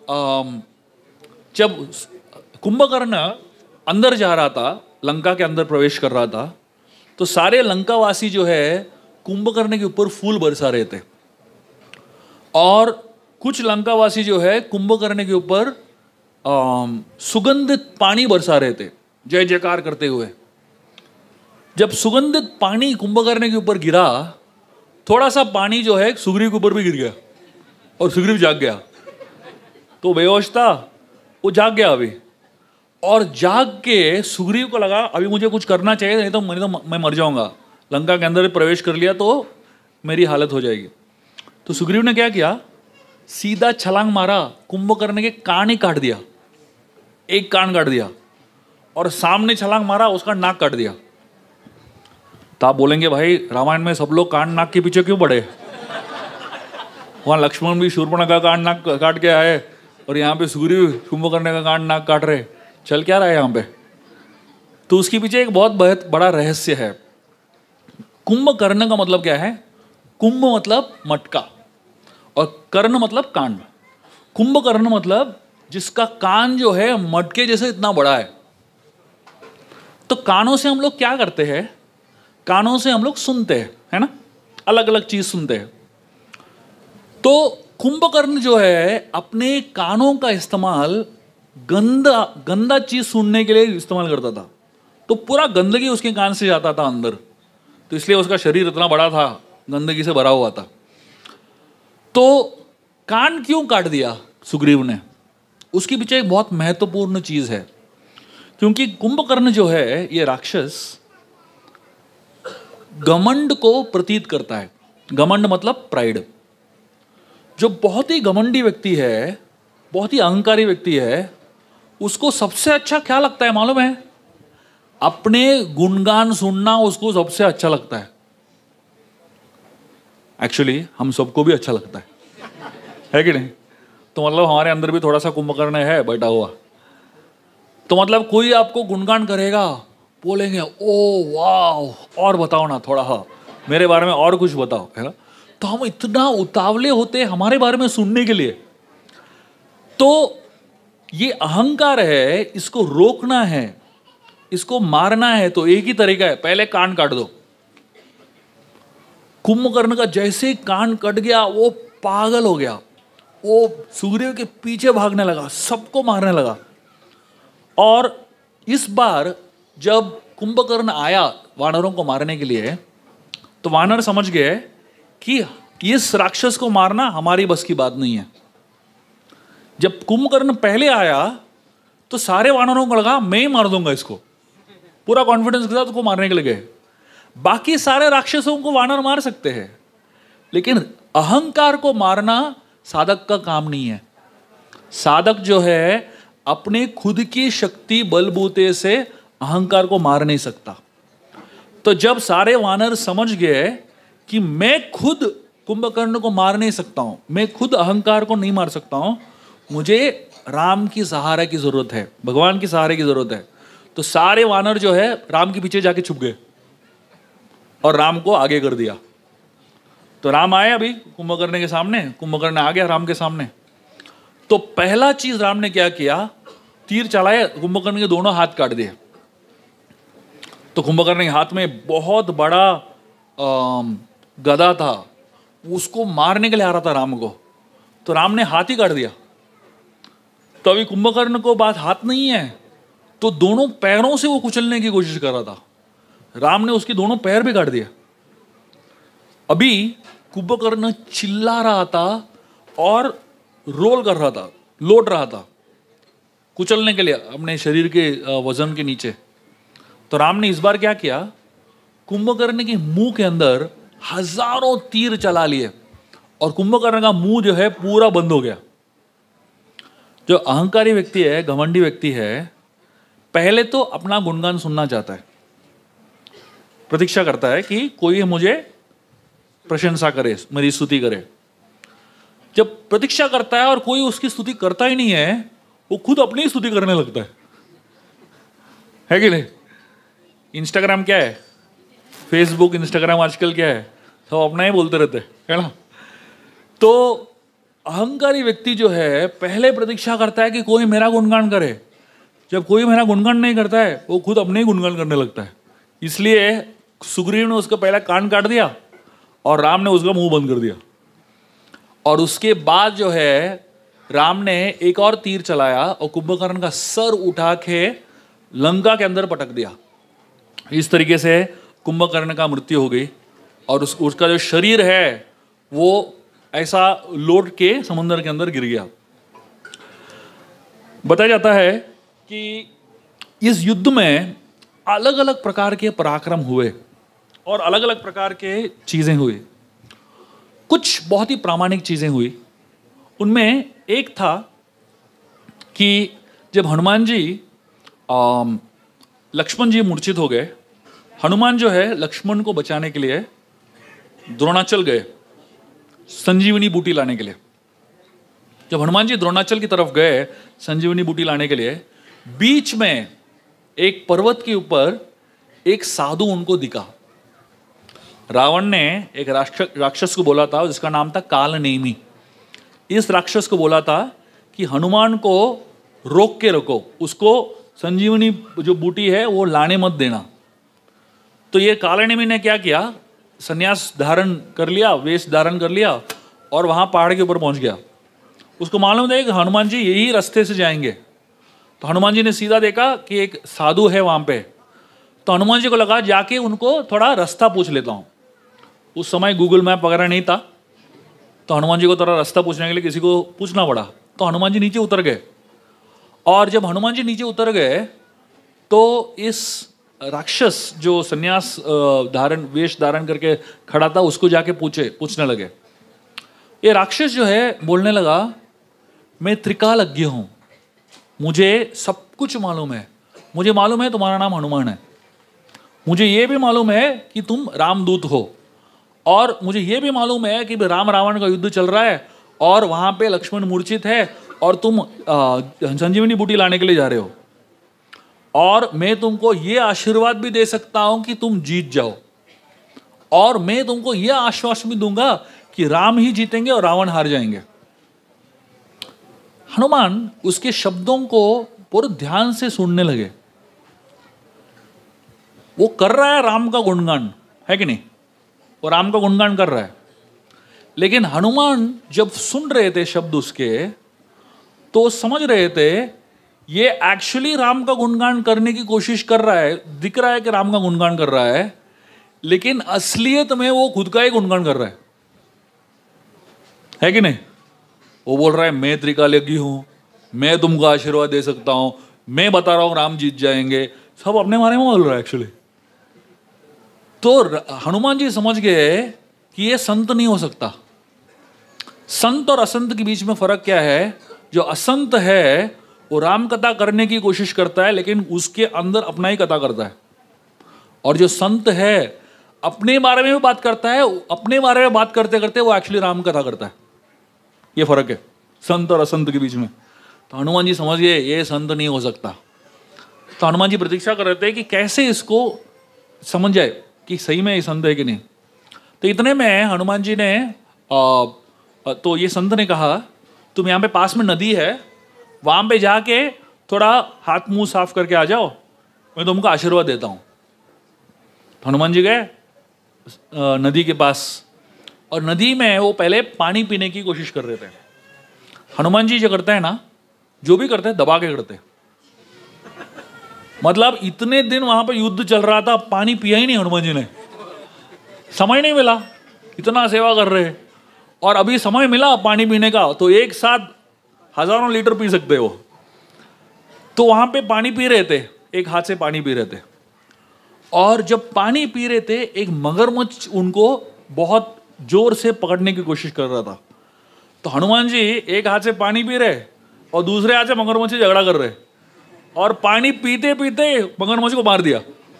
जब कुंभकर्ण अंदर जा रहा था, लंका के अंदर प्रवेश कर रहा था, तो सारे लंकावासी जो है कुंभकर्ण के ऊपर फूल बरसा रहे थे, और कुछ लंकावासी जो है कुंभकर्ण के ऊपर सुगंधित पानी बरसा रहे थे, जय जयकार करते हुए। जब सुगंधित पानी कुंभकर्ण के ऊपर गिरा, थोड़ा सा पानी जो है सुग्रीव के ऊपर भी गिर गया और सुग्रीव जाग गया। तो बेहोश था, वो जाग गया अभी, और जाग के सुग्रीव को लगा अभी मुझे कुछ करना चाहिए, नहीं तो मैं मर जाऊंगा। लंका के अंदर प्रवेश कर लिया तो मेरी हालत हो जाएगी। तो सुग्रीव ने क्या किया, सीधा छलांग मारा, कुंभकर्ण के कान ही काट दिया, एक कान काट दिया, और सामने छलांग मारा, उसका नाक काट दिया। तो आप बोलेंगे भाई रामायण में सब लोग कान नाक के पीछे क्यों पड़े? वहां लक्ष्मण भी शूर्पणखा का कान नाक काट के आए और यहाँ पे सुग्रीव कुंभकर्ण का कान नाक काट रहे, चल क्या रहा है यहाँ पे? तो उसके पीछे एक बहुत बड़ा रहस्य है। कुंभकर्ण का मतलब क्या है? कुंभ मतलब मटका और कर्ण मतलब कान। कुंभकर्ण मतलब जिसका कान जो है मटके जैसे इतना बड़ा है। तो कानों से हम लोग क्या करते हैं? कानों से हम लोग सुनते हैं, है ना, अलग अलग चीज सुनते हैं। तो कुंभकर्ण जो है अपने कानों का इस्तेमाल गंदा चीज सुनने के लिए इस्तेमाल करता था। तो पूरा गंदगी उसके कान से जाता था अंदर, तो इसलिए उसका शरीर इतना बड़ा था, गंदगी से भरा हुआ था। तो कान क्यों काट दिया सुग्रीव ने? उसके पीछे एक बहुत महत्वपूर्ण चीज है, क्योंकि कुंभकर्ण जो है ये राक्षस घमंड को प्रतीत करता है। घमंड मतलब प्राइड। जो बहुत ही घमंडी व्यक्ति है, बहुत ही अहंकारी व्यक्ति है, उसको सबसे अच्छा क्या लगता है मालूम है? अपने गुणगान सुनना उसको सबसे अच्छा लगता है। एक्चुअली हम सबको भी अच्छा लगता है कि नहीं? तो मतलब हमारे अंदर भी थोड़ा सा कुंभकर्ण है बैठा हुआ। तो मतलब कोई आपको गुणगान करेगा, बोलेंगे ओ वाह और बताओ ना थोड़ा, हाँ मेरे बारे में और कुछ बताओ, है ना? तो हम इतना उतावले होते हैं हमारे बारे में सुनने के लिए। तो ये अहंकार है, इसको रोकना है, इसको मारना है, तो एक ही तरीका है, पहले कान काट दो। कुंभकर्ण का जैसे कान कट गया वो पागल हो गया, वो सुग्रीव के पीछे भागने लगा, सबको मारने लगा। और इस बार जब कुंभकर्ण आया वानरों को मारने के लिए, तो वानर समझ गए कि इस राक्षस को मारना हमारी बस की बात नहीं है। जब कुंभकर्ण पहले आया तो सारे वानरों को लगा मैं ही मार दूंगा इसको, पूरा कॉन्फिडेंस के साथ उसको मारने के लिए गए। बाकी सारे राक्षसों को वानर मार सकते हैं, लेकिन अहंकार को मारना साधक का काम नहीं है। साधक जो है अपने खुद की शक्ति बलबूते से अहंकार को मार नहीं सकता। तो जब सारे वानर समझ गए कि मैं खुद कुंभकर्ण को मार नहीं सकता हूं, मैं खुद अहंकार को नहीं मार सकता हूं, मुझे राम की सहारा की जरूरत है, भगवान की सहारे की जरूरत है। तो सारे वानर जो है राम के पीछे जाके छुप गए और राम को आगे कर दिया। तो राम आए अभी कुंभकर्ण के सामने, कुंभकर्ण आ गया राम के सामने। तो पहला चीज राम ने क्या किया, तीर चलाए, कुंभकर्ण के दोनों हाथ काट दिए। तो कुंभकर्ण के हाथ में बहुत बड़ा गदा था, उसको मारने के लिए आ रहा था राम को, तो राम ने हाथ ही काट दिया। तो अभी कुंभकर्ण को बात हाथ नहीं है, तो दोनों पैरों से वो कुचलने की कोशिश कर रहा था। राम ने उसके दोनों पैर भी काट दिया। अभी कुंभकर्ण चिल्ला रहा था और रोल कर रहा था, लौट रहा था कुचलने के लिए अपने शरीर के वजन के नीचे। तो राम ने इस बार क्या किया, कुंभकर्ण के मुंह के अंदर हजारों तीर चला लिए और कुंभकर्ण का मुंह जो है पूरा बंद हो गया। जो अहंकारी व्यक्ति है, घमंडी व्यक्ति है, पहले तो अपना गुणगान सुनना चाहता है, प्रतीक्षा करता है कि कोई मुझे प्रशंसा करे, मेरी स्तुति करे। जब प्रतीक्षा करता है और कोई उसकी स्तुति करता ही नहीं है, वो खुद अपनी स्तुति करने लगता है कि नहीं? इंस्टाग्राम क्या है, फेसबुक, इंस्टाग्राम आजकल क्या है, सब अपना ही बोलते रहते है ना। तो अहंकारी व्यक्ति जो है पहले प्रतीक्षा करता है कि कोई मेरा गुणगान करे। जब कोई मेरा गुणगान नहीं करता है, वो खुद अपने ही गुणगान करने लगता है। इसलिए सुग्रीव ने उसका पहला कान काट दिया और राम ने उसका मुंह बंद कर दिया। और उसके बाद जो है राम ने एक और तीर चलाया और कुंभकर्ण का सर उठा के लंका के अंदर पटक दिया। इस तरीके से कुंभकर्ण का मृत्यु हो गई और उसका जो शरीर है वो ऐसा लौट के समुद्र के अंदर गिर गया। बताया जाता है कि इस युद्ध में अलग अलग प्रकार के पराक्रम हुए और अलग अलग प्रकार के चीज़ें हुई। कुछ बहुत ही प्रामाणिक चीज़ें हुई। उनमें एक था कि जब हनुमान जी लक्ष्मण जी मूर्छित हो गए, हनुमान जो है लक्ष्मण को बचाने के लिए द्रोणाचल गए संजीवनी बूटी लाने के लिए। जब हनुमान जी द्रोणाचल की तरफ गए संजीवनी बूटी लाने के लिए, बीच में एक पर्वत के ऊपर एक साधु उनको दिखा। रावण ने एक राक्षस को बोला था जिसका नाम था कालनेमी। इस राक्षस को बोला था कि हनुमान को रोक के रखो, उसको संजीवनी जो बूटी है वो लाने मत देना। तो ये कालनेमी ने क्या किया, संन्यास धारण कर लिया, वेश धारण कर लिया और वहाँ पहाड़ के ऊपर पहुँच गया। उसको मालूम था कि हनुमान जी यही रास्ते से जाएंगे। तो हनुमान जी ने सीधा देखा कि एक साधु है वहाँ पे। तो हनुमान जी को लगा जाके उनको थोड़ा रास्ता पूछ लेता हूँ। उस समय गूगल मैप वगैरह नहीं था, तो हनुमान जी को थोड़ा रास्ता पूछने के लिए किसी को पूछना पड़ा। तो हनुमान जी नीचे उतर गए और जब हनुमान जी नीचे उतर गए तो इस राक्षस जो संन्यास वेश धारण करके खड़ा था उसको जाके पूछने लगे। ये राक्षस जो है बोलने लगा, मैं त्रिकालज्ञ हूँ, मुझे सब कुछ मालूम है। मुझे मालूम है तुम्हारा नाम हनुमान है, मुझे ये भी मालूम है कि तुम रामदूत हो, और मुझे ये भी मालूम है कि राम रावण का युद्ध चल रहा है और वहाँ पे लक्ष्मण मूर्छित है और तुम संजीवनी बूटी लाने के लिए जा रहे हो, और मैं तुमको ये आशीर्वाद भी दे सकता हूँ कि तुम जीत जाओ, और मैं तुमको ये आश्वासन भी दूंगा कि राम ही जीतेंगे और रावण हार जाएंगे। हनुमान उसके शब्दों को पूरे ध्यान से सुनने लगे। वो कर रहा है राम का गुणगान, है कि नहीं? वो राम का गुणगान कर रहा है, लेकिन हनुमान जब सुन रहे थे शब्द उसके तो समझ रहे थे ये एक्चुअली राम का गुणगान करने की कोशिश कर रहा है, दिख रहा है कि राम का गुणगान कर रहा है, लेकिन असलियत में वो खुद का ही गुणगान कर रहा है कि नहीं? वो बोल रहा है मैं त्रिकालज्ञ हूं, मैं तुमको आशीर्वाद दे सकता हूं, मैं बता रहा हूं राम जीत जाएंगे, सब अपने बारे में बोल रहा है एक्चुअली। तो हनुमान जी समझ गए कि ये संत नहीं हो सकता। संत और असंत के बीच में फर्क क्या है? जो असंत है वो राम कथा करने की कोशिश करता है लेकिन उसके अंदर अपना ही कथा करता है, और जो संत है अपने बारे में भी बात करता है, अपने बारे में बात करते करते वो एक्चुअली राम कथा करता है। ये फर्क है संत और असंत के बीच में। तो हनुमान जी समझ गए ये संत नहीं हो सकता। तो हनुमान जी प्रतीक्षा कर रहे थे कि कैसे इसको समझ जाए कि सही में ये संत है कि नहीं। तो इतने में हनुमान जी ने तो ये संत ने कहा तुम यहाँ पे पास में नदी है, वहाँ पे जाके थोड़ा हाथ मुंह साफ करके आ जाओ, मैं तुमको आशीर्वाद देता हूँ। हनुमान जी गए नदी के पास, और नदी में वो पहले पानी पीने की कोशिश कर रहे थे। हनुमान जी जो करते हैं ना, जो भी करते हैं दबा के करते हैं। मतलब इतने दिन वहां पर युद्ध चल रहा था, पानी पिया ही नहीं हनुमान जी ने, समय नहीं मिला, इतना सेवा कर रहे, और अभी समय मिला पानी पीने का तो एक साथ हजारों लीटर पी सकते हो। तो वहां पे पानी पी रहे थे, एक हाथ से पानी पी रहे थे, और जब पानी पी रहे थे एक मगरमच्छ उनको बहुत जोर से पकड़ने की कोशिश कर रहा था। तो हनुमान जी एक हाथ से पानी पी रहे और दूसरे हाथ से मगरमच्छ से झगड़ा कर रहे, और पानी पीते पीते मगरमच्छ को मार दिया।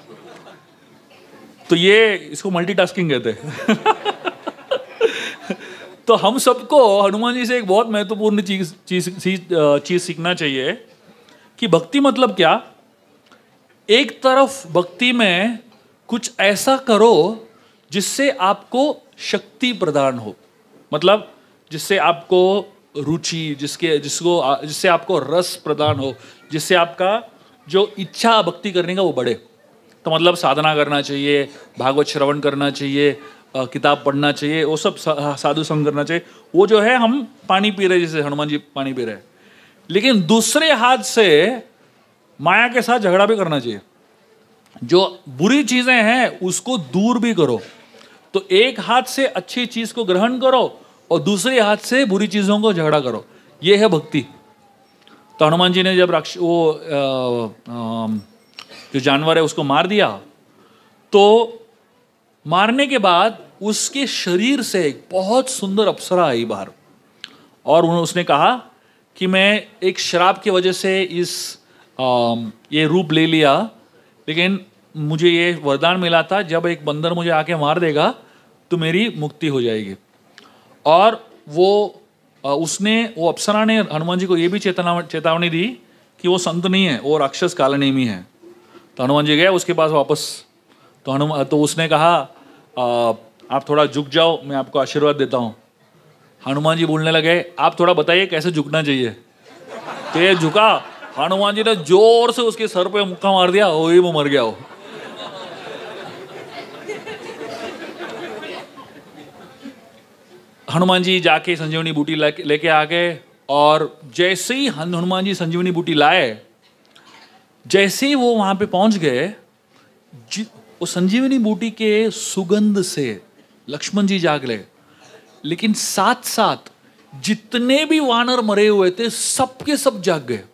तो ये इसको मल्टीटास्किंग कहते हैं। तो हम सबको हनुमान जी से एक बहुत महत्वपूर्ण चीज सीखना चाहिए कि भक्ति मतलब क्या। एक तरफ भक्ति में कुछ ऐसा करो जिससे आपको शक्ति प्रदान हो, मतलब जिससे आपको रुचि, जिससे आपको रस प्रदान हो, जिससे आपका जो इच्छा भक्ति करने का वो बढ़े। तो मतलब साधना करना चाहिए, भागवत श्रवण करना चाहिए, किताब पढ़ना चाहिए, वो सब साधु संग करना चाहिए। वो जो है हम पानी पी रहे, जैसे हनुमान जी पानी पी रहे हैं, लेकिन दूसरे हाथ से माया के साथ झगड़ा भी करना चाहिए। जो बुरी चीजें हैं उसको दूर भी करो। तो एक हाथ से अच्छी चीज को ग्रहण करो और दूसरे हाथ से बुरी चीजों को झगड़ा करो, ये है भक्ति। तो हनुमान जी ने जब जो जानवर है उसको मार दिया, तो मारने के बाद उसके शरीर से एक बहुत सुंदर अप्सरा आई बाहर, और उसने कहा कि मैं एक श्राप की वजह से ये रूप ले लिया, लेकिन मुझे ये वरदान मिला था जब एक बंदर मुझे आके मार देगा तो मेरी मुक्ति हो जाएगी। और वो अप्सरा ने हनुमान जी को ये भी चेतावनी दी कि वो संत नहीं है, वो राक्षस कालनेमी है। तो हनुमान जी गए उसके पास वापस, तो उसने कहा आप थोड़ा झुक जाओ, मैं आपको आशीर्वाद देता हूँ। हनुमान जी बोलने लगे आप थोड़ा बताइए कैसे झुकना चाहिए। तो ये झुका, हनुमान जी ने जोर से उसके सर पे मुक्का मार दिया, वही वो मर गया। हो हनुमान जी जाके संजीवनी बूटी लेके आ गए, और जैसे ही हनुमान जी संजीवनी बूटी लाए, जैसे ही वो वहां पे पहुंच गए, वो संजीवनी बूटी के सुगंध से लक्ष्मण जी जाग गए, लेकिन साथ साथ जितने भी वानर मरे हुए थे सबके सब जाग गए।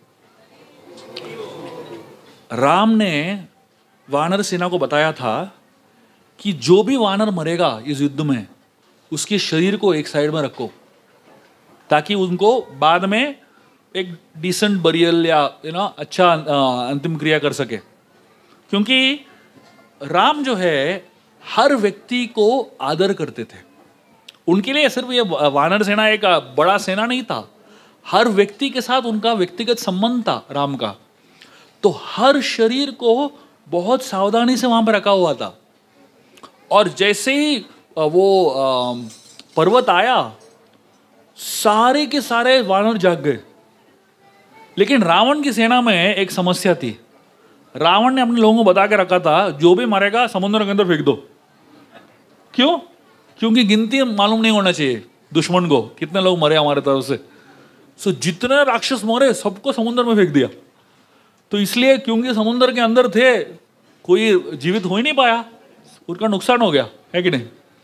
राम ने वानर सेना को बताया था कि जो भी वानर मरेगा इस युद्ध में उसके शरीर को एक साइड में रखो, ताकि उनको बाद में एक डिसेंट बरियल या अच्छा अंतिम क्रिया कर सके। क्योंकि राम जो है हर व्यक्ति को आदर करते थे। उनके लिए सिर्फ ये वानर सेना एक बड़ा सेना नहीं था, हर व्यक्ति के साथ उनका व्यक्तिगत संबंध था राम का। तो हर शरीर को बहुत सावधानी से वहां पर रखा हुआ था, और जैसे ही वो पर्वत आया, सारे के सारे वानर जाग गए। लेकिन रावण की सेना में एक समस्या थी। रावण ने अपने लोगों को बता के रखा था जो भी मरेगा समुद्र के अंदर फेंक दो। क्यों? क्योंकि गिनती मालूम नहीं होना चाहिए दुश्मन को कितने लोग मरे हमारे तरफ से। सो जितने राक्षस मरे सबको समुद्र में फेंक दिया। तो इसलिए क्योंकि समुद्र के अंदर थे, कोई जीवित हो ही नहीं पाया, उनका नुकसान हो गया, है कि नहीं।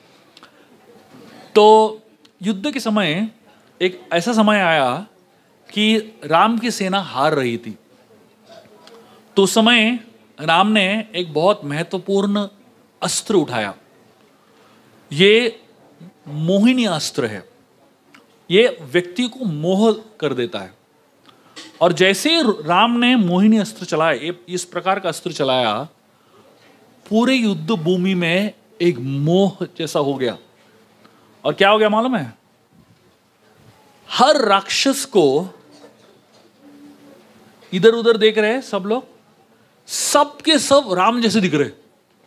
तो युद्ध के समय एक ऐसा समय आया कि राम की सेना हार रही थी। तो उस समय राम ने एक बहुत महत्वपूर्ण अस्त्र उठाया। ये मोहिनी अस्त्र है, ये व्यक्ति को मोह कर देता है। और जैसे राम ने मोहिनी अस्त्र चलाया, इस प्रकार का अस्त्र चलाया, पूरे युद्ध भूमि में एक मोह जैसा हो गया। और क्या हो गया मालूम है? हर राक्षस को इधर उधर देख रहे हैं सब लोग, सबके सब राम जैसे दिख रहे।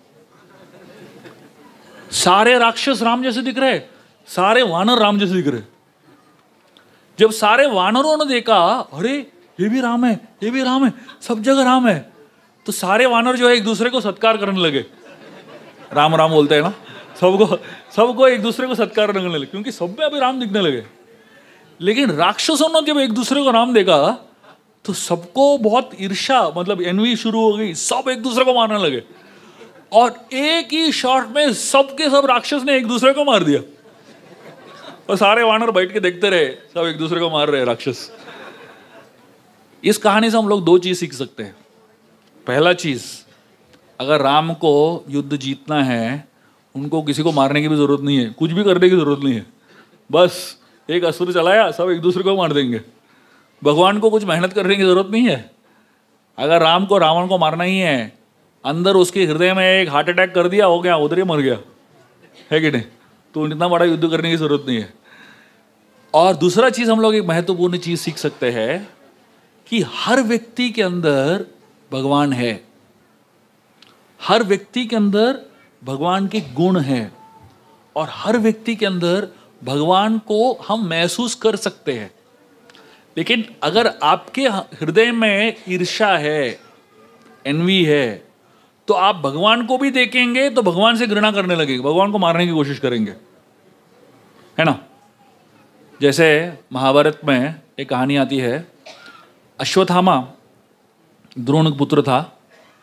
सारे राक्षस राम जैसे दिख रहे, सारे वानर राम जैसे दिख रहे। जब सारे वानरों ने देखा अरे ये भी राम है, ये भी राम है, सब जगह राम है, तो सारे वानर जो है एक दूसरे को सत्कार करने लगे। राम राम बोलते हैं ना, सबको एक दूसरे को सत्कार करने लगे, क्योंकि सब में अभी राम दिखने लगे। लेकिन राक्षसों ने जब एक दूसरे को राम देखा तो सबको बहुत ईर्ष्या, मतलब एनवी शुरू हो गई, सब एक दूसरे को मारने लगे। और एक ही शॉट में सबके सब राक्षस ने एक दूसरे को मार दिया, और सारे वानर बैठ के देखते रहे, सब एक दूसरे को मार रहे राक्षस। इस कहानी से हम लोग दो चीज सीख सकते हैं। पहला चीज, अगर राम को युद्ध जीतना है, उनको किसी को मारने की भी जरूरत नहीं है, कुछ भी करने की जरूरत नहीं है, बस एक अस्त्र चलाया सब एक दूसरे को मार देंगे। भगवान को कुछ मेहनत करने की जरूरत नहीं है। अगर राम को रावण को मारना ही है, अंदर उसके हृदय में एक हार्ट अटैक कर दिया, हो गया, उधर ही मर गया, है कि नहीं। तो इतना बड़ा युद्ध करने की जरूरत नहीं है। और दूसरा चीज हम लोग एक महत्वपूर्ण चीज सीख सकते हैं कि हर व्यक्ति के अंदर भगवान है, हर व्यक्ति के अंदर भगवान के गुण हैं, और हर व्यक्ति के अंदर भगवान को हम महसूस कर सकते हैं। लेकिन अगर आपके हृदय में ईर्ष्या है, एनवी है, तो आप भगवान को भी देखेंगे तो भगवान से घृणा करने लगेंगे, भगवान को मारने की कोशिश करेंगे, है ना। जैसे महाभारत में एक कहानी आती है, अश्वत्थामा द्रोण पुत्र था।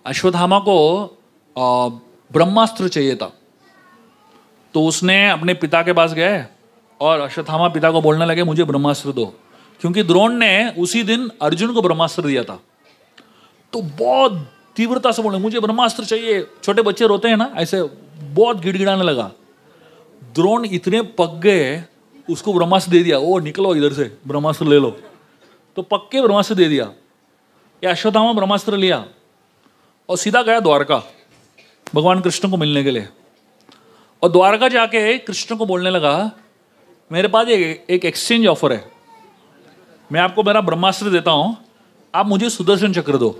अश्वत्थामा को ब्रह्मास्त्र चाहिए था, तो उसने अपने पिता के पास गए और अश्वत्थामा पिता को बोलने लगे मुझे ब्रह्मास्त्र दो, क्योंकि द्रोण ने उसी दिन अर्जुन को ब्रह्मास्त्र दिया था। तो बहुत तीव्रता से बोले मुझे ब्रह्मास्त्र चाहिए। छोटे बच्चे रोते हैं ना, ऐसे बहुत गिड़गिड़ाने लगा। द्रोण इतने पक गए, उसको ब्रह्मास्त्र दे दिया। ओ निकलो इधर से, ब्रह्मास्त्र ले लो। तो पक्के ब्रह्मास्त्र दे दिया। ये अश्वत्थामा ब्रह्मास्त्र लिया और सीधा गया द्वारका भगवान कृष्ण को मिलने के लिए। और द्वारका जाके कृष्ण को बोलने लगा मेरे पास एक एक्सचेंज ऑफर है, मैं आपको मेरा ब्रह्मास्त्र देता हूं, आप मुझे सुदर्शन चक्र दो।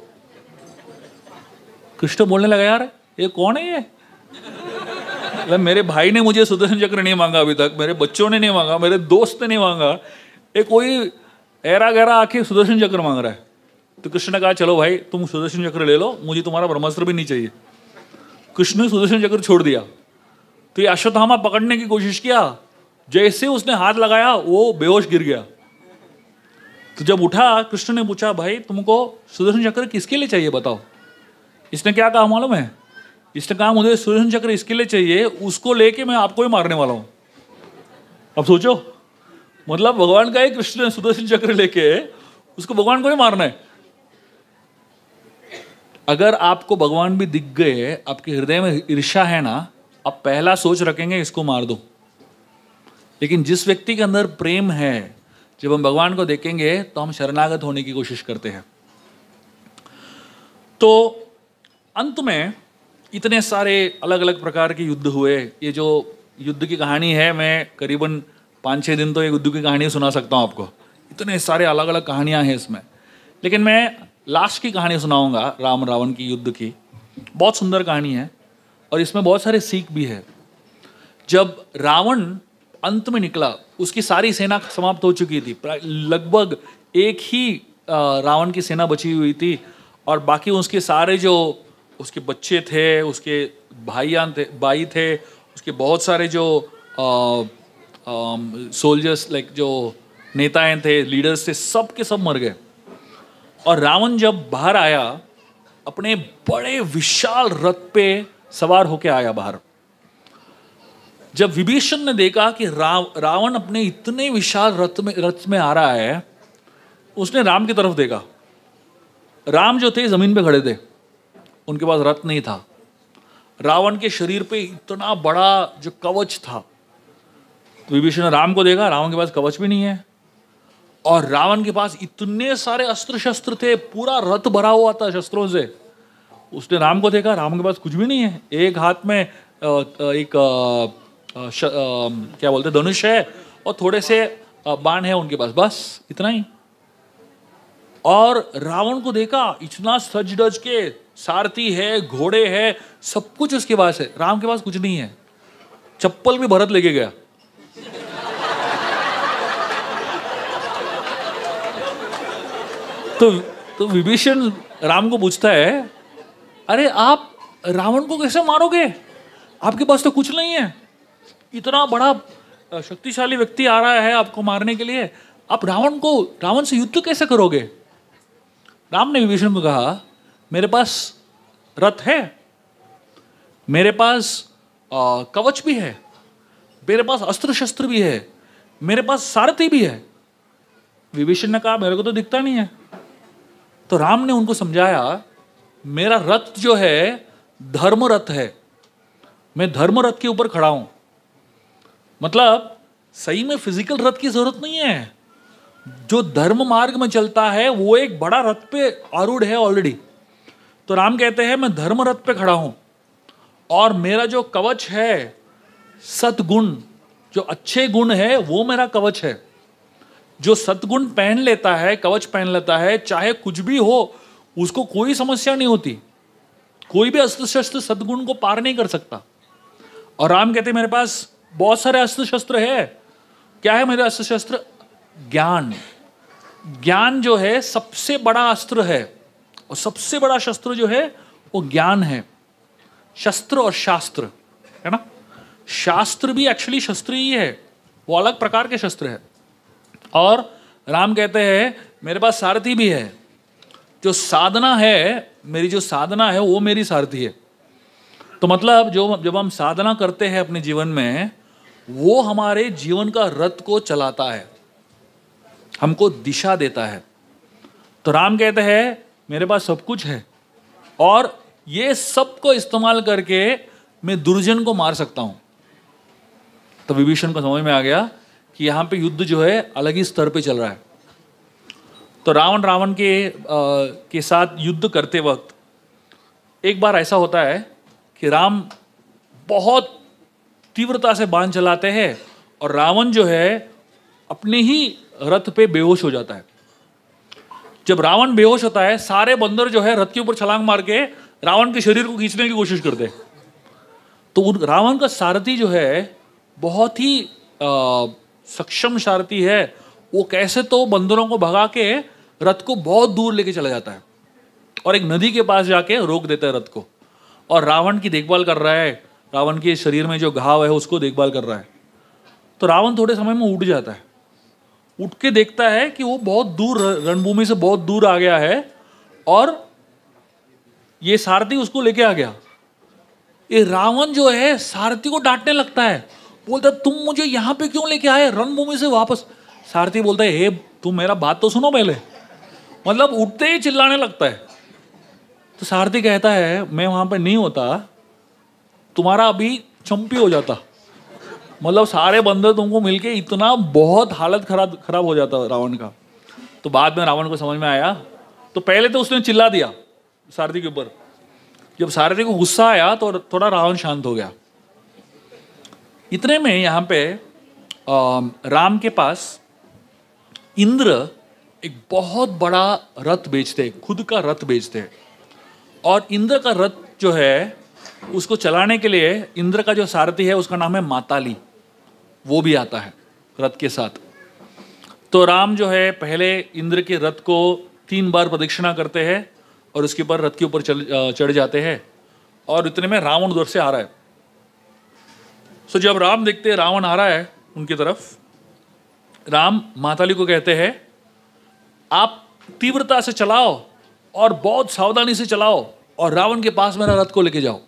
कृष्ण बोलने लगा यार ये कौन है ये? मेरे भाई ने मुझे सुदर्शन चक्र नहीं मांगा अभी तक, मेरे बच्चों ने नहीं मांगा, मेरे दोस्त ने नहीं मांगा, ये कोई ऐरा गहरा आके सुदर्शन चक्र मांग रहा है। तो कृष्ण ने कहा चलो भाई तुम सुदर्शन चक्र ले लो, मुझे तुम्हारा ब्रह्मास्त्र भी नहीं चाहिए। कृष्ण ने सुदर्शन चक्र छोड़ दिया। तो ये अश्वत्थामा पकड़ने की कोशिश किया, जैसे उसने हाथ लगाया वो बेहोश गिर गया। तो जब उठा कृष्ण ने पूछा भाई तुमको सुदर्शन चक्र किसके लिए चाहिए बताओ? इसने क्या कहा मालूम है? इसने कहा मुझे सुदर्शन चक्र इसके लिए चाहिए, उसको लेके मैं आपको ही मारने वाला हूं। अब सोचो, मतलब भगवान का ही कृष्ण ने सुदर्शन चक्र लेके उसको भगवान को ही मारना है। अगर आपको भगवान भी दिख गए, आपके हृदय में ईर्ष्या है ना, आप पहला सोच रखेंगे इसको मार दो। लेकिन जिस व्यक्ति के अंदर प्रेम है, जब हम भगवान को देखेंगे तो हम शरणागत होने की कोशिश करते हैं। तो अंत में इतने सारे अलग अलग प्रकार के युद्ध हुए। ये जो युद्ध की कहानी है, मैं करीबन 5-6 दिन तो ये युद्ध की कहानी सुना सकता हूँ आपको। इतने सारे अलग अलग कहानियाँ हैं इसमें, लेकिन मैं लास्ट की कहानी सुनाऊंगा राम रावण की युद्ध की। बहुत सुंदर कहानी है और इसमें बहुत सारे सीख भी है। जब रावण अंत में निकला, उसकी सारी सेना समाप्त हो चुकी थी, लगभग एक ही रावण की सेना बची हुई थी और बाकी उसके सारे जो उसके बच्चे थे, उसके भाई थे, उसके बहुत सारे जो सोल्जर्स लाइक जो नेताएं थे, लीडर्स थे, सब के सब मर गए। और रावण जब बाहर आया, अपने बड़े विशाल रथ पे सवार होके आया बाहर। जब विभीषण ने देखा कि रावण अपने इतने विशाल रथ में आ रहा है, उसने राम की तरफ देखा। राम जो थे जमीन पे खड़े थे, उनके पास रथ नहीं था। रावण के शरीर पे इतना बड़ा जो कवच था, तो विभीषण ने राम को देखा, रावण के पास कवच भी नहीं है और रावण के पास इतने सारे अस्त्र शस्त्र थे, पूरा रथ भरा हुआ था शस्त्रों से। उसने राम को देखा, राम के पास कुछ भी नहीं है। एक हाथ में एक क्या बोलते धनुष है और थोड़े से बाण है उनके पास, बस इतना ही। और रावण को देखा, इतना सज धज के, सारथी है, घोड़े है, सब कुछ उसके पास है। राम के पास कुछ नहीं है। चप्पल भी भरत लेके गया। तो विभीषण राम को पूछता है, अरे आप रावण को कैसे मारोगे? आपके पास तो कुछ नहीं है, इतना बड़ा शक्तिशाली व्यक्ति आ रहा है आपको मारने के लिए, आप रावण से युद्ध कैसे करोगे? राम ने विभीषण को कहा, मेरे पास रथ है, मेरे पास कवच भी है, मेरे पास अस्त्र शस्त्र भी है, मेरे पास सारथी भी है। विभीषण ने कहा, मेरे को तो दिखता नहीं है। तो राम ने उनको समझाया, मेरा रथ जो है धर्म रथ है, मैं धर्म रथ के ऊपर खड़ा हूं। मतलब सही में फिजिकल रथ की जरूरत नहीं है। जो धर्म मार्ग में चलता है वो एक बड़ा रथ पे आरूढ़ है ऑलरेडी। तो राम कहते हैं, मैं धर्म रथ पे खड़ा हूं और मेरा जो कवच है, सद्गुण, जो अच्छे गुण है वो मेरा कवच है। जो सद्गुण पहन लेता है, कवच पहन लेता है, चाहे कुछ भी हो उसको कोई समस्या नहीं होती। कोई भी अस्त्र शस्त्र सद्गुण को पार नहीं कर सकता। और राम कहते हैं, मेरे पास बहुत सारे अस्त्र शस्त्र है। क्या है मेरे अस्त्र शस्त्र? ज्ञान। ज्ञान जो है सबसे बड़ा अस्त्र है और सबसे बड़ा शस्त्र जो है वो ज्ञान है। शस्त्र और शास्त्र है ना, शास्त्र भी एक्चुअली शस्त्र ही है, वो अलग प्रकार के शस्त्र है। और राम कहते हैं, मेरे पास सारथी भी है। जो साधना है मेरी जो साधना है वो मेरी सारथी है। तो मतलब जब हम साधना करते हैं अपने जीवन में, वो हमारे जीवन का रथ को चलाता है, हमको दिशा देता है। तो राम कहते हैं मेरे पास सब कुछ है और ये सब को इस्तेमाल करके मैं दुर्जन को मार सकता हूं। तो विभीषण को समझ में आ गया कि यहाँ पे युद्ध जो है अलग ही स्तर पे चल रहा है। तो रावण के साथ युद्ध करते वक्त एक बार ऐसा होता है कि राम बहुत तीव्रता से बाण चलाते हैं और रावण जो है अपने ही रथ पे बेहोश हो जाता है। जब रावण बेहोश होता है, सारे बंदर जो है रथ के ऊपर छलांग मार के रावण के शरीर को खींचने की कोशिश करते हैं। तो रावण का सारथी जो है बहुत ही सक्षम सारथी है। वो कैसे तो बंदरों को भगा के रथ को बहुत दूर लेके चला जाता है और एक नदी के पास जाके रोक देता है रथ को, और रावण की देखभाल कर रहा है। रावण के शरीर में जो घाव है उसको देखभाल कर रहा है। तो रावण थोड़े समय में उठ जाता है। उठ के देखता है कि वो बहुत दूर, रणभूमि से बहुत दूर आ गया है और ये सारथी उसको लेके आ गया। ये रावण जो है सारथी को डांटने लगता है, बोलता है तुम मुझे यहां पे क्यों लेके आए रणभूमि से वापस। सारथी बोलता है हे तुम मेरा बात तो सुनो पहले, मतलब उठते ही चिल्लाने लगता है। तो सारथी कहता है मैं वहां पे नहीं होता, तुम्हारा अभी चंपी हो जाता। मतलब सारे बंदर तुमको मिलके इतना बहुत हालत खराब हो जाता रावण का। तो बाद में रावण को समझ में आया। तो पहले तो उसने चिल्ला दिया सारथी के ऊपर। जब सारथी को गुस्सा आया तो थोड़ा रावण शांत हो गया। इतने में यहाँ पे राम के पास इंद्र एक बहुत बड़ा रथ बेचते हैं, खुद का रथ बेचते हैं। और इंद्र का रथ जो है उसको चलाने के लिए इंद्र का जो सारथी है उसका नाम है माताली, वो भी आता है रथ के साथ। तो राम जो है पहले इंद्र के रथ को 3 बार प्रदक्षिणा करते हैं और उसके ऊपर रथ के ऊपर चढ़ जाते हैं। और इतने में रावण उधर से आ रहा है। सो जब राम देखते हैं रावण आ रहा है उनकी तरफ, राम माताली को कहते हैं आप तीव्रता से चलाओ और बहुत सावधानी से चलाओ और रावण के पास मेरा रथ को लेके जाओ।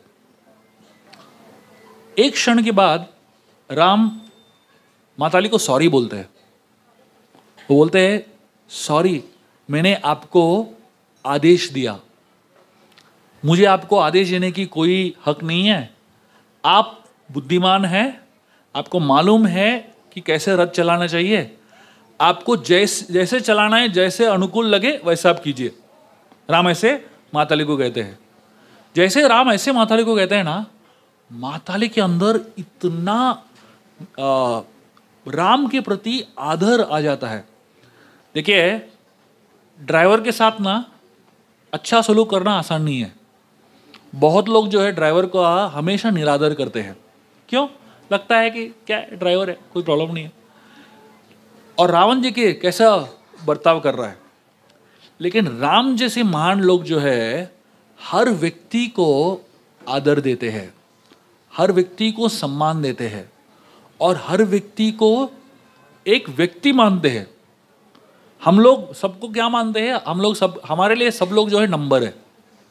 एक क्षण के बाद राम माताली को सॉरी बोलते हैं। वो बोलते हैं सॉरी, मैंने आपको आदेश दिया, मुझे आपको आदेश देने की कोई हक नहीं है। आप बुद्धिमान हैं, आपको मालूम है कि कैसे रथ चलाना चाहिए। आपको जैसे चलाना है, जैसे अनुकूल लगे वैसा आप कीजिए। राम ऐसे माताली को कहते हैं। जैसे राम ऐसे माताली को कहते हैं ना, माताली के अंदर इतना राम के प्रति आदर आ जाता है। देखिए ड्राइवर के साथ ना अच्छा सलूक करना आसान नहीं है। बहुत लोग जो है ड्राइवर को हमेशा निरादर करते हैं। क्यों? लगता है कि क्या ड्राइवर है, कोई प्रॉब्लम नहीं है। और रावण जी के कैसा बर्ताव कर रहा है। लेकिन राम जैसे महान लोग जो है हर व्यक्ति को आदर देते हैं, हर व्यक्ति को सम्मान देते हैं और हर व्यक्ति को एक व्यक्ति मानते हैं। हम लोग सबको क्या मानते हैं? हम लोग सब, हमारे लिए सब लोग जो है नंबर है।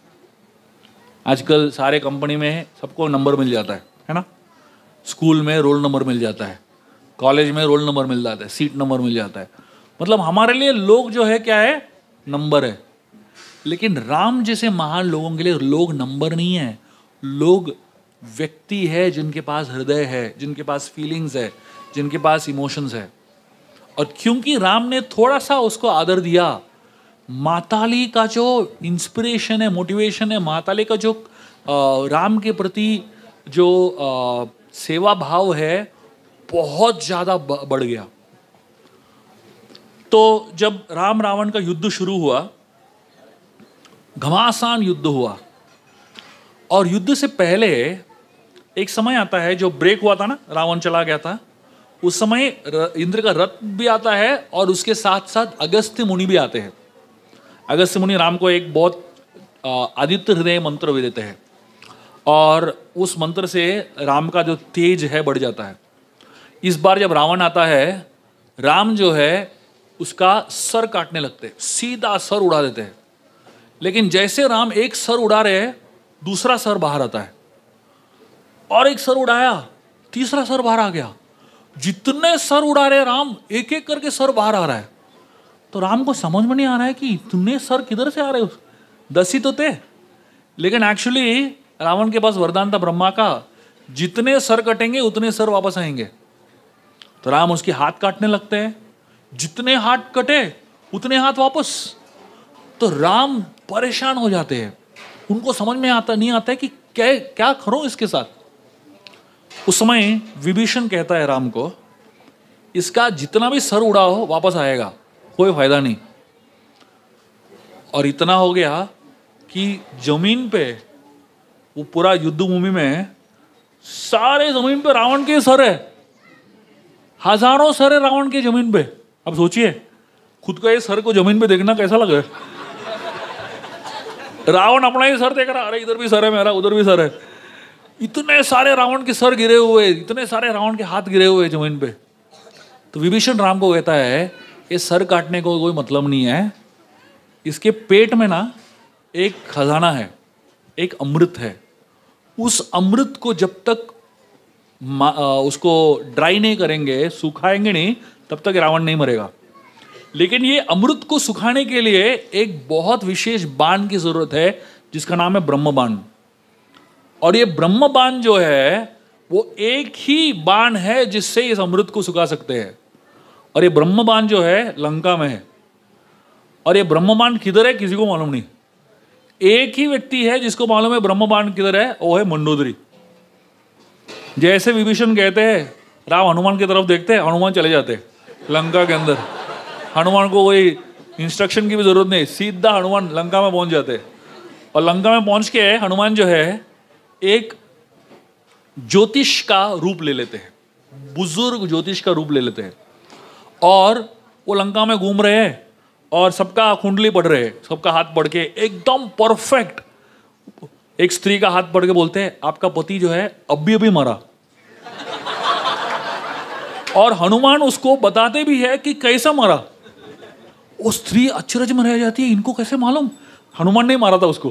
आजकल सारे कंपनी में सबको नंबर मिल जाता है ना। स्कूल में रोल नंबर मिल जाता है, कॉलेज में रोल नंबर मिल जाता है, सीट नंबर मिल जाता है। मतलब हमारे लिए लोग जो है क्या है? नंबर है। लेकिन राम जैसे महान लोगों के लिए लोग नंबर नहीं है, लोग व्यक्ति है जिनके पास हृदय है, जिनके पास फीलिंग्स है, जिनके पास इमोशंस है। और क्योंकि राम ने थोड़ा सा उसको आदर दिया, माताली का जो इंस्पिरेशन है, मोटिवेशन है, माताली का जो राम के प्रति जो सेवा भाव है बहुत ज़्यादा बढ़ गया। तो जब राम रावण का युद्ध शुरू हुआ, घमासान युद्ध हुआ। और युद्ध से पहले एक समय आता है जो ब्रेक हुआ था ना, रावण चला गया था, उस समय इंद्र का रथ भी आता है और उसके साथ साथ अगस्त्य मुनि भी आते हैं। अगस्त्य मुनि राम को एक बहुत आदित्य हृदय मंत्र भी देते हैं और उस मंत्र से राम का जो तेज है बढ़ जाता है। इस बार जब रावण आता है, राम जो है उसका सर काटने लगते हैं, सीधा सर उड़ा देते हैं। लेकिन जैसे राम एक सर उड़ा रहे हैं, दूसरा सर बाहर आता है, और एक सर उड़ाया, तीसरा सर बाहर आ गया। जितने सर उड़ा रहे राम, एक एक करके सर बाहर आ रहा है। तो राम को समझ में नहीं आ रहा है कि इतने सर किधर से आ रहे, 10 ही तो थे। लेकिन एक्चुअली रावण के पास वरदान था ब्रह्मा का, जितने सर कटेंगे उतने सर वापस आएंगे। तो राम उसके हाथ काटने लगते हैं, जितने हाथ कटे उतने हाथ वापस। तो राम परेशान हो जाते हैं, उनको समझ में नहीं आता है कि क्या करो इसके साथ। उस समय विभीषण कहता है राम को, इसका जितना भी सर उड़ा हो वापस आएगा, कोई फायदा नहीं। और इतना हो गया कि जमीन पे, वो पूरा युद्ध भूमि में सारे जमीन पे रावण के सर है, हजारों सर है रावण के जमीन पे। अब सोचिए खुद का ये सर को जमीन पे देखना कैसा लगे। रावण अपना ही सर देख रहा, अरे इधर भी सर है मेरा, उधर भी सर है। इतने सारे रावण के सर गिरे हुए, इतने सारे रावण के हाथ गिरे हुए जमीन पे। तो विभीषण राम को कहता है, ये सर काटने को कोई मतलब नहीं है, इसके पेट में ना एक खजाना है, एक अमृत है। उस अमृत को जब तक उसको ड्राई नहीं करेंगे, सुखाएंगे नहीं, तब तक रावण नहीं मरेगा। लेकिन ये अमृत को सुखाने के लिए एक बहुत विशेष बाण की जरूरत है, जिसका नाम है ब्रह्म बाण। और ये ब्रह्म बाण जो है वो एक ही बाण है जिससे इस अमृत को सुखा सकते हैं। और ये ब्रह्म बाण जो है लंका में है। और ये ब्रह्म बाण किधर है किसी को मालूम नहीं। एक ही व्यक्ति है जिसको मालूम है ब्रह्म बाण किधर है, वो है मंडोदरी। जैसे विभीषण कहते हैं राम हनुमान की तरफ देखते हैं, हनुमान चले जाते हैं लंका के अंदर। हनुमान को कोई इंस्ट्रक्शन की भी जरूरत नहीं, सीधा हनुमान लंका में पहुंच जाते हैं। और लंका में पहुंच के हनुमान जो है एक ज्योतिष का रूप ले लेते हैं, बुजुर्ग ज्योतिष का रूप ले लेते हैं। और वो लंका में घूम रहे हैं और सबका कुंडली पढ़ रहे हैं, सबका हाथ पढ़ के एकदम परफेक्ट। एक स्त्री का हाथ पढ़ के बोलते हैं, आपका पति जो है अभी अभी मरा। और हनुमान उसको बताते भी है कि कैसा मरा। वो स्त्री अचरज में रह जाती है, इनको कैसे मालूम, हनुमान ने मारा था उसको।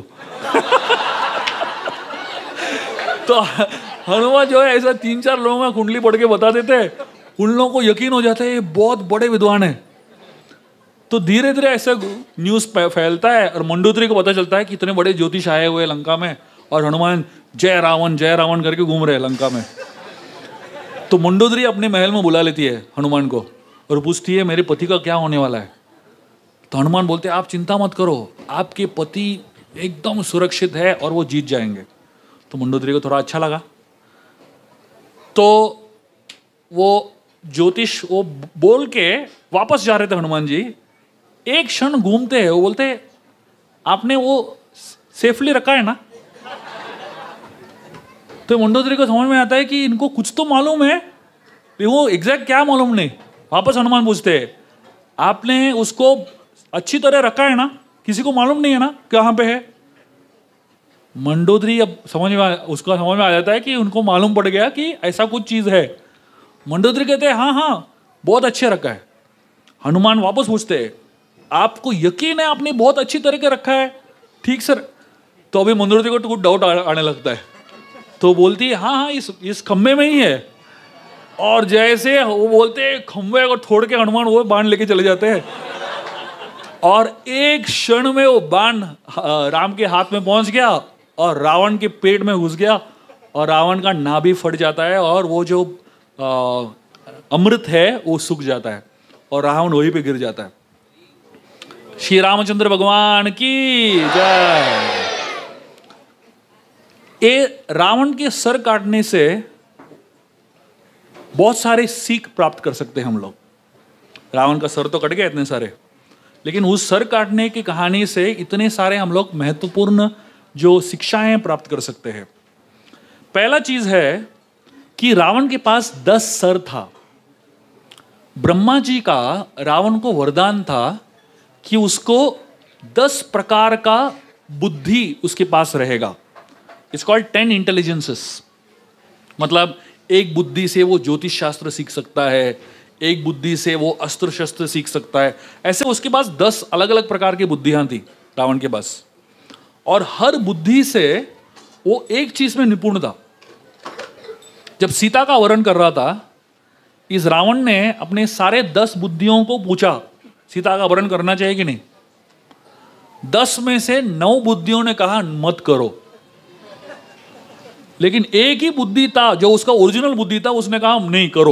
तो हनुमान जो है ऐसा 3-4 लोगों का कुंडली पढ़ के बता देते हैं, उन लोगों को यकीन हो जाता है ये बहुत बड़े विद्वान है। तो धीरे धीरे ऐसा न्यूज फैलता है और मंडोदरी को पता चलता है कि इतने बड़े ज्योतिष आए हुए लंका में, और हनुमान जय रावण करके घूम रहे हैं लंका में। तो मंडोदरी अपने महल में बुला लेती है हनुमान को और पूछती है मेरे पति का क्या होने वाला है। तो हनुमान बोलते हैं आप चिंता मत करो, आपके पति एकदम सुरक्षित है और वो जीत जाएंगे। तो मंडोदरी को थोड़ा अच्छा लगा। तो वो ज्योतिष वो बोल के वापस जा रहे थे हनुमान जी, एक क्षण घूमते हैं, वो बोलते आपने वो सेफली रखा है ना। तो मंडोदरी को समझ में आता है कि इनको कुछ तो मालूम है, वो एग्जैक्ट क्या मालूम नहीं। वापस हनुमान पूछते हैं आपने उसको अच्छी तरह रखा है ना, किसी को मालूम नहीं है ना कहाँ पे है। मंडोदरी अब उसका समझ में आ जाता है कि उनको मालूम पड़ गया कि ऐसा कुछ चीज है। मंडोदरी कहते हैं हाँ बहुत अच्छे रखा है। हनुमान वापस पूछते हैं आपको यकीन है आपने बहुत अच्छी तरह के रखा है ठीक सर। तो अभी मंडोदरी को कुछ डाउट आने लगता है। तो बोलती है हाँ इस खम्भे में ही है। और जैसे वो बोलते हैं खम्भे को छोड़ के हनुमान वो बाण लेके चले जाते हैं, और एक क्षण में वो बाण राम के हाथ में पहुंच गया और रावण के पेट में घुस गया, और रावण का नाभि फट जाता है और वो जो अमृत है वो सूख जाता है और रावण वहीं पे गिर जाता है। श्री रामचंद्र भगवान की जय। ये रावण के सर काटने से बहुत सारे सीख प्राप्त कर सकते हैं हम लोग। रावण का सर तो कट गया इतने सारे, लेकिन उस सर काटने की कहानी से इतने सारे हम लोग महत्वपूर्ण जो शिक्षाएं प्राप्त कर सकते हैं। पहला चीज है कि रावण के पास 10 सर था। ब्रह्मा जी का रावण को वरदान था कि उसको 10 प्रकार का बुद्धि उसके पास रहेगा। It's called 10 intelligences. मतलब एक बुद्धि से वो ज्योतिष शास्त्र सीख सकता है, एक बुद्धि से वो अस्त्र शस्त्र सीख सकता है। ऐसे उसके पास 10 अलग अलग प्रकार की बुद्धियां थी रावण के पास। और हर बुद्धि से वो एक चीज में निपुण था। जब सीता का वरण कर रहा था, इस रावण ने अपने सारे 10 बुद्धियों को पूछा सीता का वरण करना चाहिए कि नहीं। 10 में से 9 बुद्धियों ने कहा मत करो, लेकिन एक ही बुद्धि था जो उसका ओरिजिनल बुद्धि था, उसने कहा नहीं करो।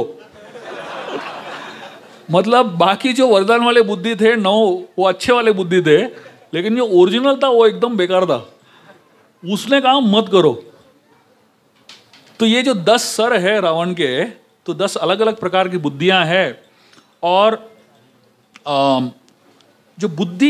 मतलब बाकी जो वरदान वाले बुद्धि थे 9 वो अच्छे वाले बुद्धि थे, लेकिन जो ओरिजिनल था वो एकदम बेकार था, उसने कहा मत करो। तो ये जो 10 सर है रावण के, तो 10 अलग अलग प्रकार की बुद्धियां हैं। और जो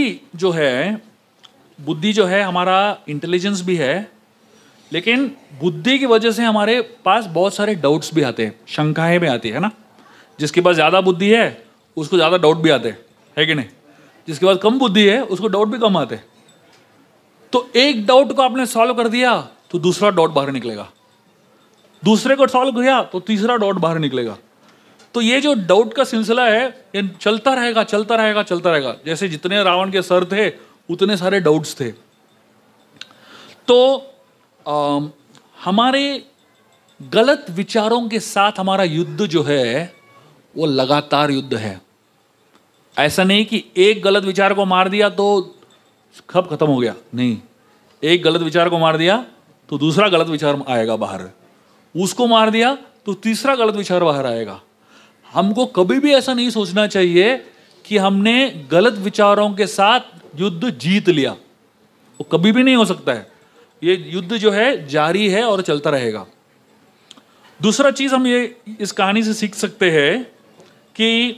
बुद्धि जो है हमारा इंटेलिजेंस भी है, लेकिन बुद्धि की वजह से हमारे पास बहुत सारे डाउट्स भी आते हैं, शंकाएं भी आती है ना। जिसके पास ज़्यादा बुद्धि है उसको ज़्यादा डाउट भी आते हैं, है कि नहीं। जिसके पास कम बुद्धि है उसको डाउट भी कम आते हैं। तो एक डाउट को आपने सॉल्व कर दिया तो दूसरा डाउट बाहर निकलेगा, दूसरे को सॉल्व किया तो तीसरा डाउट बाहर निकलेगा। तो ये जो डाउट का सिलसिला है ये चलता रहेगा चलता रहेगा चलता रहेगा। जैसे जितने रावण के सर थे उतने सारे डाउट्स थे। तो हमारे गलत विचारों के साथ हमारा युद्ध जो है वो लगातार युद्ध है। ऐसा नहीं कि एक गलत विचार को मार दिया तो कब खत्म हो गया, नहीं। एक गलत विचार को मार दिया तो दूसरा गलत विचार आएगा बाहर, उसको मार दिया तो तीसरा गलत विचार बाहर आएगा। हमको कभी भी ऐसा नहीं सोचना चाहिए कि हमने गलत विचारों के साथ युद्ध जीत लिया, वो कभी भी नहीं हो सकता है। ये युद्ध जो है जारी है और चलता रहेगा। दूसरा चीज हम ये इस कहानी से सीख सकते हैं कि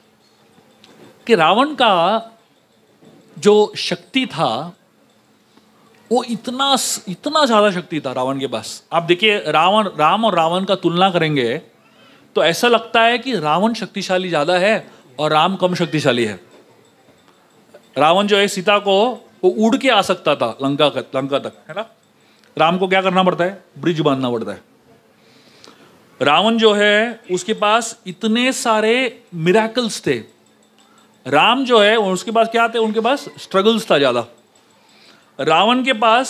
रावण का जो शक्ति था वो इतना ज्यादा शक्ति था रावण के पास। आप देखिए राम और रावण का तुलना करेंगे तो ऐसा लगता है कि रावण शक्तिशाली ज्यादा है और राम कम शक्तिशाली है। रावण जो है सीता को वो उड़ के आ सकता था लंका तक, है ना। राम को क्या करना पड़ता है, ब्रिज बांधना पड़ता है। रावण जो है उसके पास इतने सारे मिराकल्स थे, राम जो है उसके पास क्या थे, उनके पास स्ट्रगल्स था ज्यादा। रावण के पास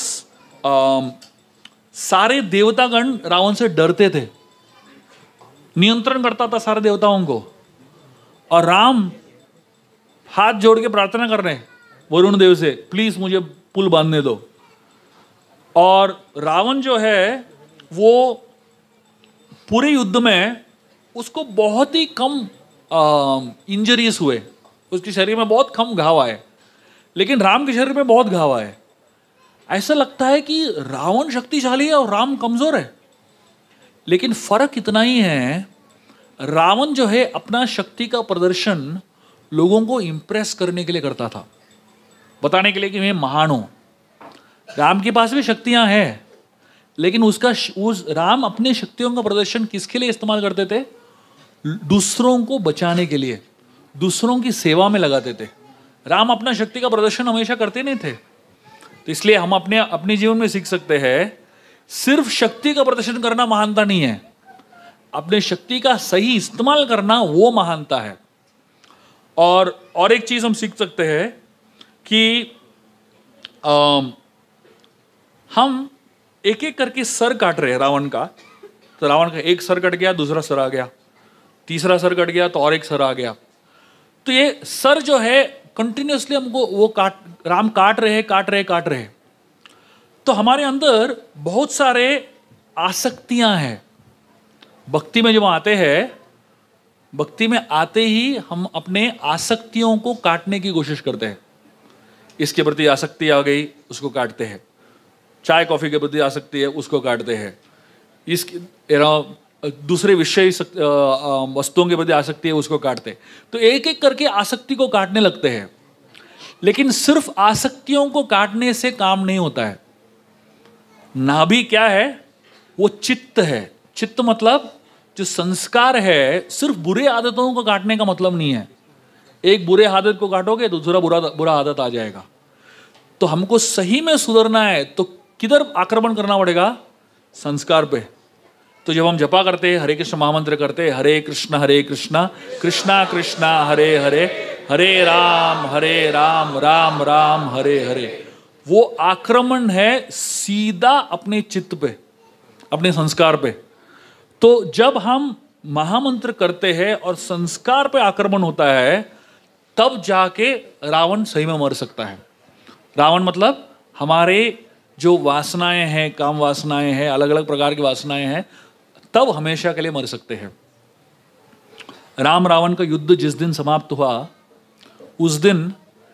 सारे देवतागण रावण से डरते थे, नियंत्रण करता था सारे देवताओं को। और राम हाथ जोड़ के प्रार्थना कर रहे हैं वरुण देव से, प्लीज मुझे पुल बांधने दो। और रावण जो है वो पूरे युद्ध में उसको बहुत ही कम इंजरीज हुए, उसके शरीर में बहुत कम घाव आए, लेकिन राम के शरीर में बहुत घाव आए। ऐसा लगता है कि रावण शक्तिशाली है और राम कमजोर है, लेकिन फर्क इतना ही है, रावण जो है अपना शक्ति का प्रदर्शन लोगों को इंप्रेस करने के लिए करता था, बताने के लिए कि मैं महान हूं। राम के पास भी शक्तियां हैं, लेकिन राम अपने शक्तियों का प्रदर्शन किसके लिए इस्तेमाल करते थे, दूसरों को बचाने के लिए, दूसरों की सेवा में लगाते थे। राम अपना शक्ति का प्रदर्शन हमेशा करते नहीं थे। तो इसलिए हम अपने जीवन में सीख सकते हैं, सिर्फ शक्ति का प्रदर्शन करना महानता नहीं है, अपने शक्ति का सही इस्तेमाल करना वो महानता है। और एक चीज हम सीख सकते हैं कि हम एक एक करके सर काट रहे हैं रावण का। तो रावण का एक सर कट गया, दूसरा सर आ गया, तीसरा सर कट गया तो और एक सर आ गया। तो ये सर जो है कंटिन्यूअसली हमको वो राम काट रहे। तो हमारे अंदर बहुत सारे आसक्तियां हैं। भक्ति में जब आते हैं, भक्ति में आते ही हम अपने आसक्तियों को काटने की कोशिश करते हैं। इसके प्रति आसक्ति आ गई, उसको काटते हैं। चाय कॉफी के प्रति आसक्ति है, उसको काटते हैं। दूसरे विषय वस्तुओं के प्रति आसक्ति है, उसको काटते हैं। तो एक एक करके आसक्ति को काटने लगते हैं। लेकिन सिर्फ आसक्तियों को काटने से काम नहीं होता है। नाभि क्या है, वो चित्त है। चित्त मतलब जो संस्कार है, सिर्फ बुरे आदतों को काटने का मतलब नहीं है। एक बुरे आदत को काटोगे दूसरा बुरा आदत आ जाएगा। तो हमको सही में सुधरना है तो किधर आक्रमण करना पड़ेगा, संस्कार पे। तो जब हम जपा करते हैं, हरे कृष्ण महामंत्र करते हैं, हरे कृष्णा कृष्णा कृष्णा हरे हरे, हरे राम राम राम हरे हरे, वो आक्रमण है सीधा अपने चित्त पे, अपने संस्कार पे। तो जब हम महामंत्र करते हैं और संस्कार पे आक्रमण होता है, तब जाके रावण सही में मर सकता है। रावण मतलब हमारे जो वासनाएं हैं, काम वासनाएं हैं, अलग अलग प्रकार की वासनाएं हैं, तब हमेशा के लिए मर सकते हैं। राम रावण का युद्ध जिस दिन समाप्त हुआ, उस दिन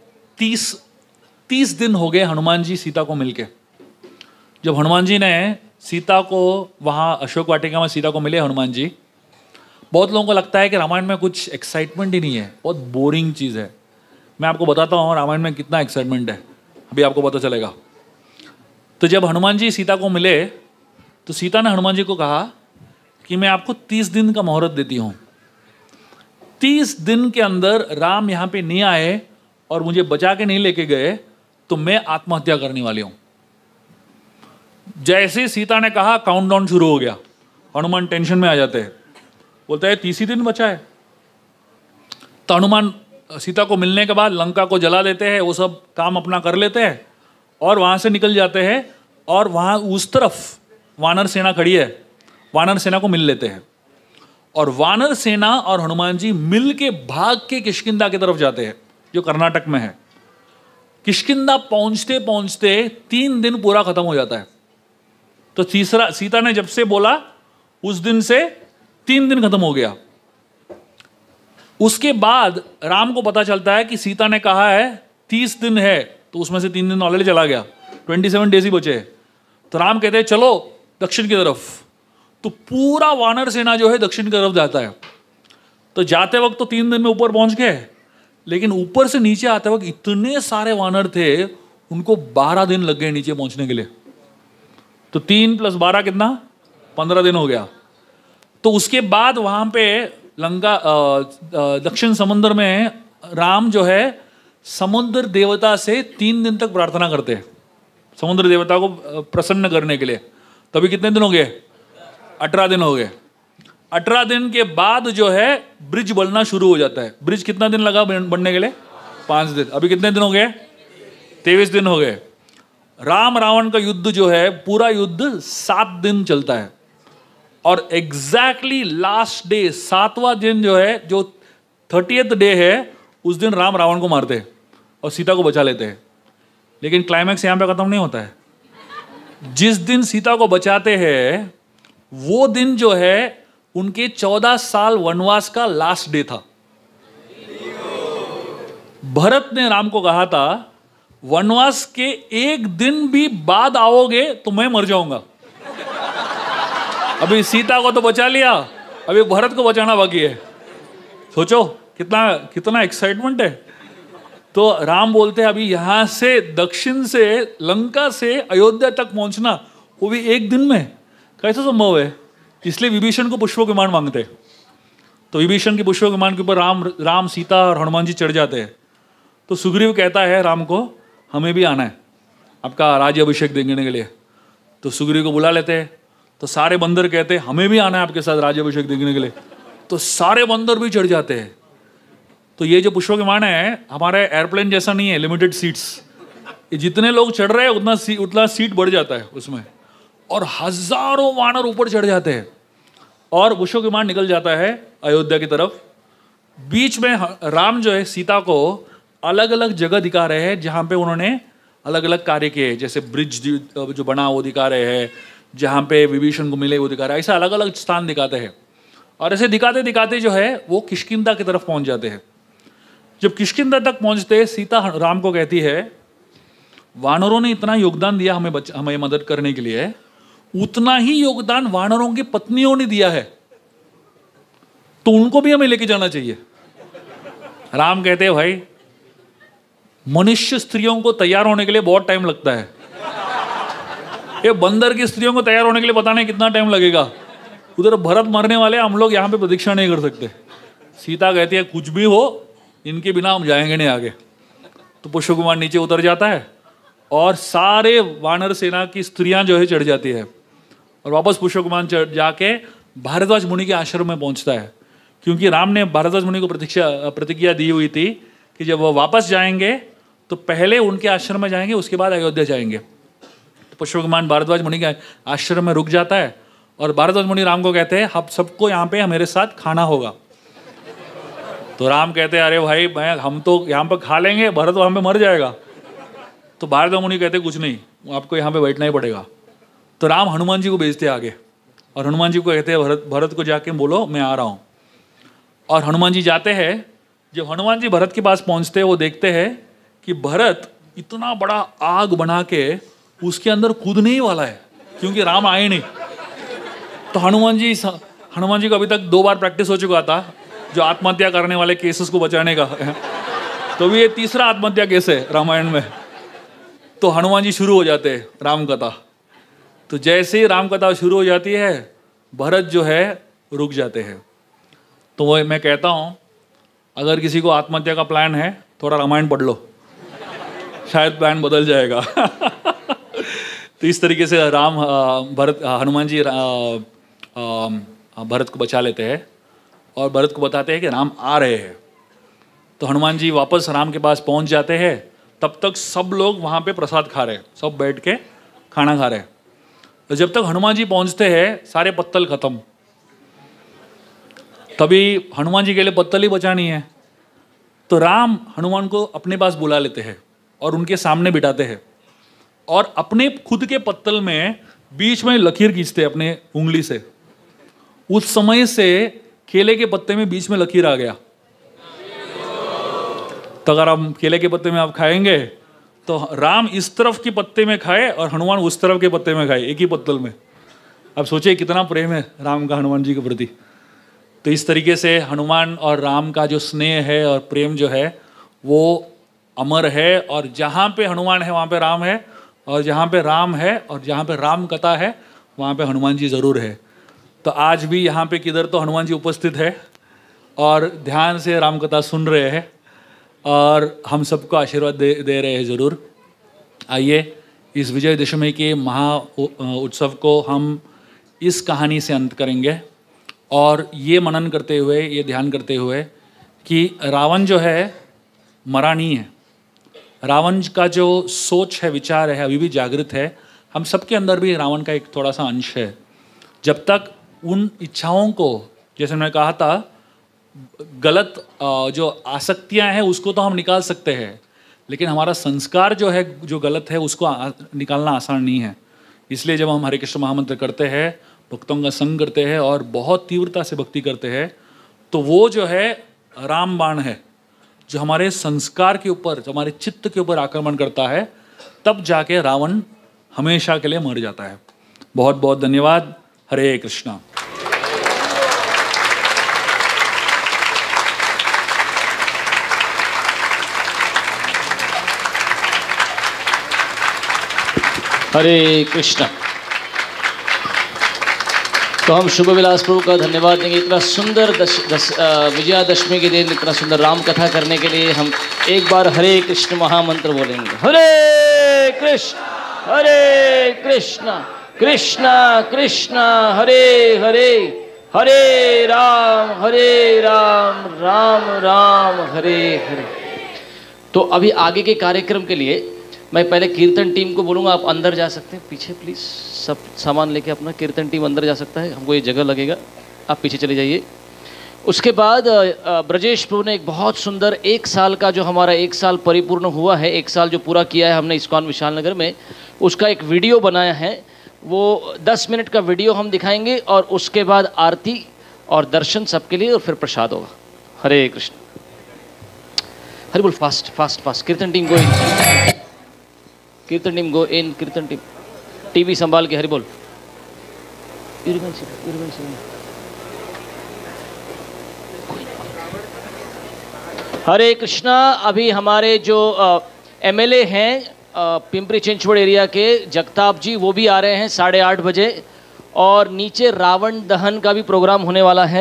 30 दिन हो गए हनुमान जी सीता को मिलके। जब हनुमान जी ने सीता को वहां अशोक वाटिका में सीता को मिले हनुमान जी, बहुत लोगों को लगता है कि रामायण में कुछ एक्साइटमेंट ही नहीं है, बहुत बोरिंग चीज़ है। मैं आपको बताता हूँ रामायण में कितना एक्साइटमेंट है, अभी आपको पता चलेगा। तो जब हनुमान जी सीता को मिले तो सीता ने हनुमान जी को कहा कि मैं आपको 30 दिन का मोहलत देती हूँ। 30 दिन के अंदर राम यहाँ पे नहीं आए और मुझे बचा के नहीं लेके गए तो मैं आत्महत्या करने वाली हूँ। जैसे सीता ने कहा, काउंटडाउन शुरू हो गया। हनुमान टेंशन में आ जाते हैं, बोलता है 30 ही दिन बचा है। तो हनुमान सीता को मिलने के बाद लंका को जला देते हैं, वो सब काम अपना कर लेते हैं और वहां से निकल जाते हैं। और वहां उस तरफ वानर सेना खड़ी है, वानर सेना को मिल लेते हैं और वानर सेना और हनुमान जी मिल के भाग के किष्किंधा की तरफ जाते हैं, जो कर्नाटक में है। किष्किंधा पहुंचते पहुंचते 3 दिन पूरा खत्म हो जाता है। तो तीसरा, सीता ने जब से बोला उस दिन से 3 दिन खत्म हो गया। उसके बाद राम को पता चलता है कि सीता ने कहा है 30 दिन है, तो उसमें से 3 दिन ऑलरेडी चला गया, 27 डेज ही बचे। तो राम कहते हैं चलो दक्षिण की तरफ। तो पूरा वानर सेना जो है दक्षिण की तरफ जाता है। तो जाते वक्त तो 3 दिन में ऊपर पहुंच गए, लेकिन ऊपर से नीचे आते वक्त इतने सारे वानर थे, उनको 12 दिन लग गए नीचे पहुंचने के लिए। तो 3 + 12 कितना, 15 दिन हो गया। तो उसके बाद वहां पे लंका दक्षिण समुद्र में राम जो है समुद्र देवता से 3 दिन तक प्रार्थना करते हैं, समुद्र देवता को प्रसन्न करने के लिए। तभी कितने दिन हो गए, 18 दिन हो गए। 18 दिन के बाद जो है ब्रिज बनना शुरू हो जाता है। ब्रिज कितना दिन लगा बनने के लिए, 5 दिन। अभी कितने दिन हो गए, 23 दिन हो गए। राम रावण का युद्ध जो है, पूरा युद्ध 7 दिन चलता है और एग्जैक्टली लास्ट डे, 7वां दिन जो है, जो 30th डे है, उस दिन राम रावण को मारते हैं और सीता को बचा लेते हैं। लेकिन क्लाइमैक्स यहां पे खत्म नहीं होता है। जिस दिन सीता को बचाते हैं वो दिन जो है उनके 14 साल वनवास का लास्ट डे था। भरत ने राम को कहा था, वनवास के 1 दिन भी बाद आओगे तो मैं मर जाऊंगा। अभी सीता को तो बचा लिया, अभी भरत को बचाना बाकी है। सोचो कितना एक्साइटमेंट है। तो राम बोलते हैं, अभी यहां से दक्षिण से लंका से अयोध्या तक पहुंचना, वो भी 1 दिन में, कैसे संभव है? इसलिए विभीषण को पुष्पक विमान मांगते। तो विभीषण के पुष्पक विमान के ऊपर राम सीता और हनुमान जी चढ़ जाते हैं। तो सुग्रीव कहता है राम को, हमें भी आना है आपका राज्य अभिषेक देने के लिए। तो सुग्रीव को बुला लेते हैं। तो सारे बंदर कहते हैं हमें भी आना है आपके साथ राज्य अभिषेक देने के लिए। तो सारे बंदर भी चढ़ जाते हैं। तो ये जो पुष्पक विमान है हमारे एयरप्लेन जैसा नहीं है, लिमिटेड सीट्स। जितने लोग चढ़ रहे हैं उतना सीट बढ़ जाता है उसमें, और हजारों वानर ऊपर चढ़ जाते हैं और पुष्पक विमान निकल जाता है अयोध्या की तरफ। बीच में राम जो है सीता को अलग अलग जगह दिखा रहे हैं जहाँ पे उन्होंने अलग अलग कार्य किए, जैसे ब्रिज जो बना वो दिखा रहे हैं, जहाँ पे विभीषण को मिले वो दिखा रहे हैं। ऐसा अलग अलग स्थान दिखाते हैं और ऐसे दिखाते दिखाते जो है वो किष्किंधा की तरफ पहुंच जाते हैं। जब किष्किंधा तक पहुंचते सीता राम को कहती है, वानरों ने इतना योगदान दिया हमें मदद करने के लिए, उतना ही योगदान वानरों की पत्नियों ने दिया है, तो उनको भी हमें लेके जाना चाहिए। राम कहते हैं, भाई मनुष्य स्त्रियों को तैयार होने के लिए बहुत टाइम लगता है, ये बंदर की स्त्रियों को तैयार होने के लिए पता नहीं कितना टाइम लगेगा। उधर भरत मरने वाले, हम लोग यहाँ पे प्रतीक्षा नहीं कर सकते। सीता कहती है, कुछ भी हो इनके बिना हम जाएंगे नहीं आगे। तो पुष्पक विमान नीचे उतर जाता है और सारे वानर सेना की स्त्रियां जो है चढ़ जाती है और वापस पुष्पक विमान जाके भारद्वाज मुनि के आश्रम में पहुंचता है, क्योंकि राम ने भारद्वाज मुनि को प्रतिज्ञा दी हुई थी कि जब वो वापस जाएंगे तो पहले उनके आश्रम में जाएंगे, उसके बाद अयोध्या जाएंगे। तो पुष्पविमान भारद्वाज मुनि के आश्रम में रुक जाता है और भारद्वाज मुनि राम को कहते हैं, आप सबको यहाँ पे मेरे साथ खाना होगा। तो राम कहते हैं, अरे भाई हम तो यहाँ पर खा लेंगे, भरत वहाँ पे मर जाएगा। तो भारद्वाज मुनि कहते कुछ नहीं, आपको यहाँ पे बैठना ही पड़ेगा। तो राम हनुमान जी को भेजते आगे और हनुमान जी को कहते हैं, भरत को जाके बोलो मैं आ रहा हूँ। और हनुमान जी जाते हैं। जब हनुमान जी भरत के पास पहुँचते हैं, वो देखते हैं कि भरत इतना बड़ा आग बना के उसके अंदर कूदने ही वाला है, क्योंकि राम आए नहीं। तो हनुमान जी को अभी तक 2 बार प्रैक्टिस हो चुका था जो आत्महत्या करने वाले केसेस को बचाने का। तो भी ये तीसरा आत्महत्या केस है रामायण में। तो हनुमान जी शुरू हो जाते हैं राम कथा। तो जैसे ही राम कथा शुरू हो जाती है, भरत जो है रुक जाते हैं। तो वो मैं कहता हूँ, अगर किसी को आत्महत्या का प्लान है, थोड़ा रामायण पढ़ लो, शायद प्लान बदल जाएगा। तो इस तरीके से हनुमान जी भरत को बचा लेते हैं और भरत को बताते हैं कि राम आ रहे हैं। तो हनुमान जी वापस राम के पास पहुंच जाते हैं। तब तक सब लोग वहाँ पे प्रसाद खा रहे हैं, सब बैठ के खाना खा रहे हैं। तो जब तक हनुमान जी पहुँचते हैं, सारे पत्तल खत्म। तभी हनुमान जी के लिए पत्तल ही बचा नहीं है। तो राम हनुमान को अपने पास बुला लेते हैं और उनके सामने बिठाते हैं और अपने खुद के पत्तल में बीच में लकीर खींचते हैं अपने उंगली से। उस समय से केले के पत्ते में बीच में लकीर आ गया। तो अगर हम केले के पत्ते में आप खाएंगे तो राम इस तरफ के पत्ते में खाए और हनुमान उस तरफ के पत्ते में खाए, एक ही पत्तल में। अब सोचिए कितना प्रेम है राम का हनुमान जी के प्रति। तो इस तरीके से हनुमान और राम का जो स्नेह है और प्रेम जो है वो अमर है। और जहाँ पे हनुमान है वहाँ पे राम है, और जहाँ पे राम है और जहाँ पे राम कथा है वहाँ पे हनुमान जी ज़रूर है। तो आज भी यहाँ पे किधर तो हनुमान जी उपस्थित है और ध्यान से राम कथा सुन रहे हैं और हम सबको आशीर्वाद दे रहे हैं ज़रूर। आइए इस विजयदशमी के महा उत्सव को हम इस कहानी से अंत करेंगे और ये मनन करते हुए, ये ध्यान करते हुए कि रावण जो है मरा नहीं है। रावण का जो सोच है, विचार है, अभी भी जागृत है। हम सबके अंदर भी रावण का एक थोड़ा सा अंश है। जब तक उन इच्छाओं को, जैसे मैंने कहा था, गलत जो आसक्तियां हैं उसको तो हम निकाल सकते हैं, लेकिन हमारा संस्कार जो है, जो गलत है, उसको निकालना आसान नहीं है। इसलिए जब हम हरे कृष्ण महामंत्र करते हैं, भक्तों का संग करते हैं और बहुत तीव्रता से भक्ति करते हैं, तो वो जो है राम बाण है जो हमारे संस्कार के ऊपर, जो हमारे चित्त के ऊपर आक्रमण करता है। तब जाके रावण हमेशा के लिए मर जाता है। बहुत बहुत धन्यवाद। हरे कृष्णा। हरे कृष्णा। तो हम शुभ विलास प्रभु का धन्यवाद देंगे। इतना सुंदर विजयादशमी के दिन इतना सुंदर राम कथा करने के लिए हम एक बार हरे कृष्ण महामंत्र बोलेंगे। हरे कृष्ण कृष्ण कृष्ण हरे हरे, हरे राम राम राम हरे हरे। तो अभी आगे के कार्यक्रम के लिए मैं पहले कीर्तन टीम को बोलूँगा, आप अंदर जा सकते हैं पीछे प्लीज़। सब सामान लेके अपना कीर्तन टीम अंदर जा सकता है, हमको ये जगह लगेगा, आप पीछे चले जाइए। उसके बाद ब्रजेश प्रभु ने एक बहुत सुंदर 1 साल का, जो हमारा 1 साल परिपूर्ण हुआ है, 1 साल जो पूरा किया है हमने इस्कॉन विशाल नगर में, उसका एक वीडियो बनाया है। वो 10 मिनट का वीडियो हम दिखाएंगे और उसके बाद आरती और दर्शन सबके लिए और फिर प्रसाद होगा। हरे कृष्ण। हरि बोल। Fast fast fast. Kirtan team go in, kirtan team go in, kirtan team TV संभाल के। हरि बोल। हरे कृष्णा। अभी हमारे जो एमएलए हैं पिंपरी चिंचवड़ एरिया के, जगताप जी, वो भी आ रहे हैं 8:30 बजे। और नीचे रावण दहन का भी प्रोग्राम होने वाला है,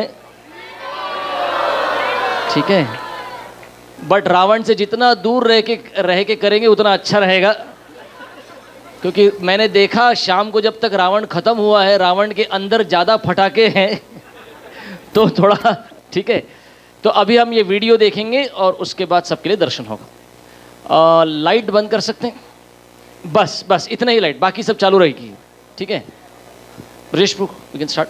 ठीक है। बट रावण से जितना दूर रह के करेंगे उतना अच्छा रहेगा, क्योंकि मैंने देखा शाम को जब तक रावण ख़त्म हुआ है, रावण के अंदर ज़्यादा फटाके हैं तो थोड़ा ठीक है। तो अभी हम ये वीडियो देखेंगे और उसके बाद सबके लिए दर्शन होगा। लाइट बंद कर सकते हैं? बस बस इतना ही लाइट, बाकी सब चालू रहेगी, ठीक है? Brijesh we can start.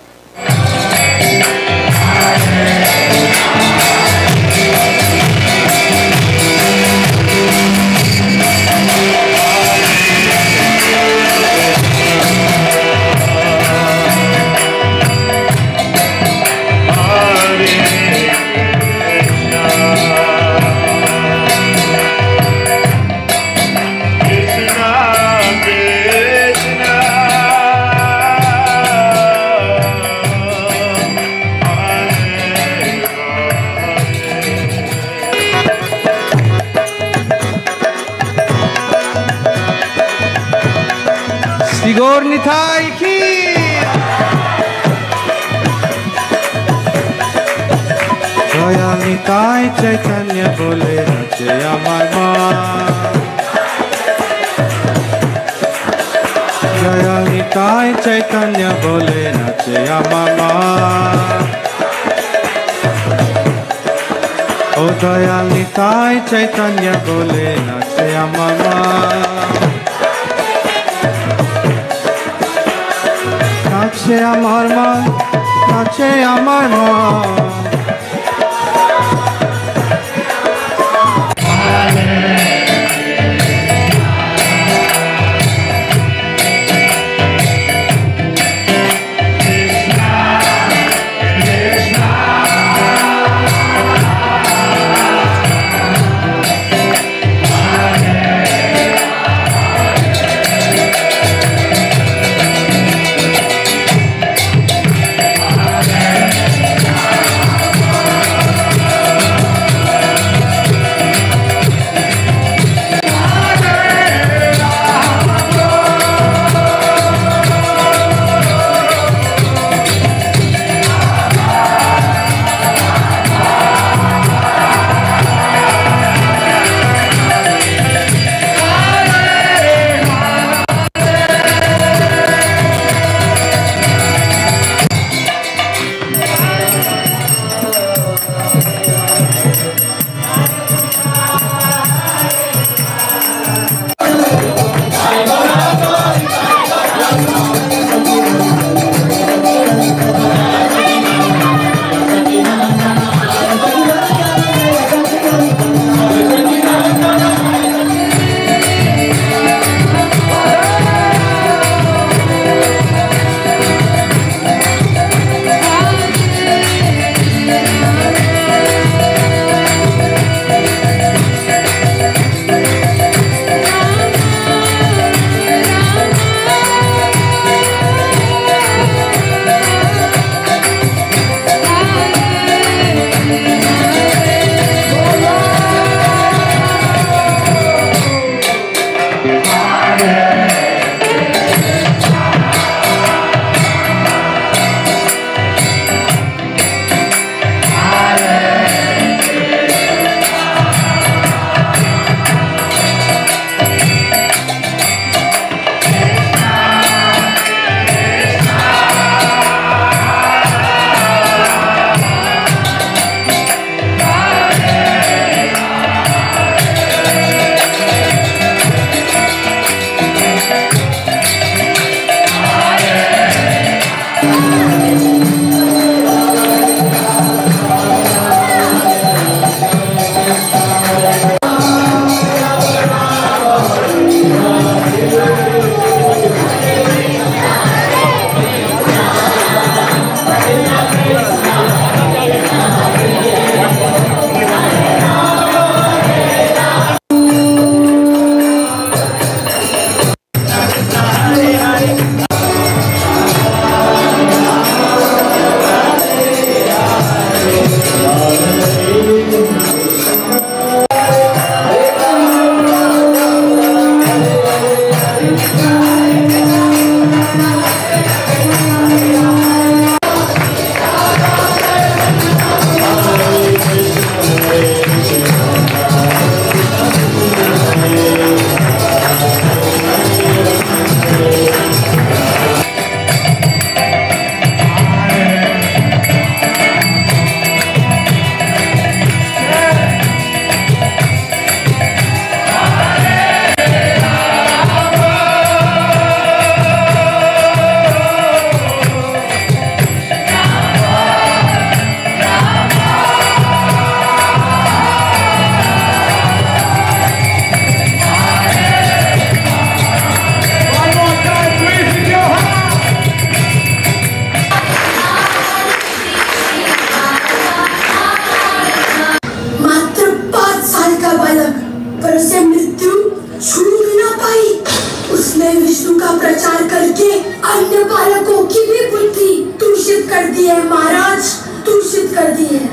Gaur Nitai की दया निताई चैतन्य बोले नाचे আমার মা दया निताई चैतन्य बोले नाचे আমার মা ओ दया निताई चैतन्य बोले नाचे আমার মা নাচে আমার মা নাচে আমার মা कर दी है।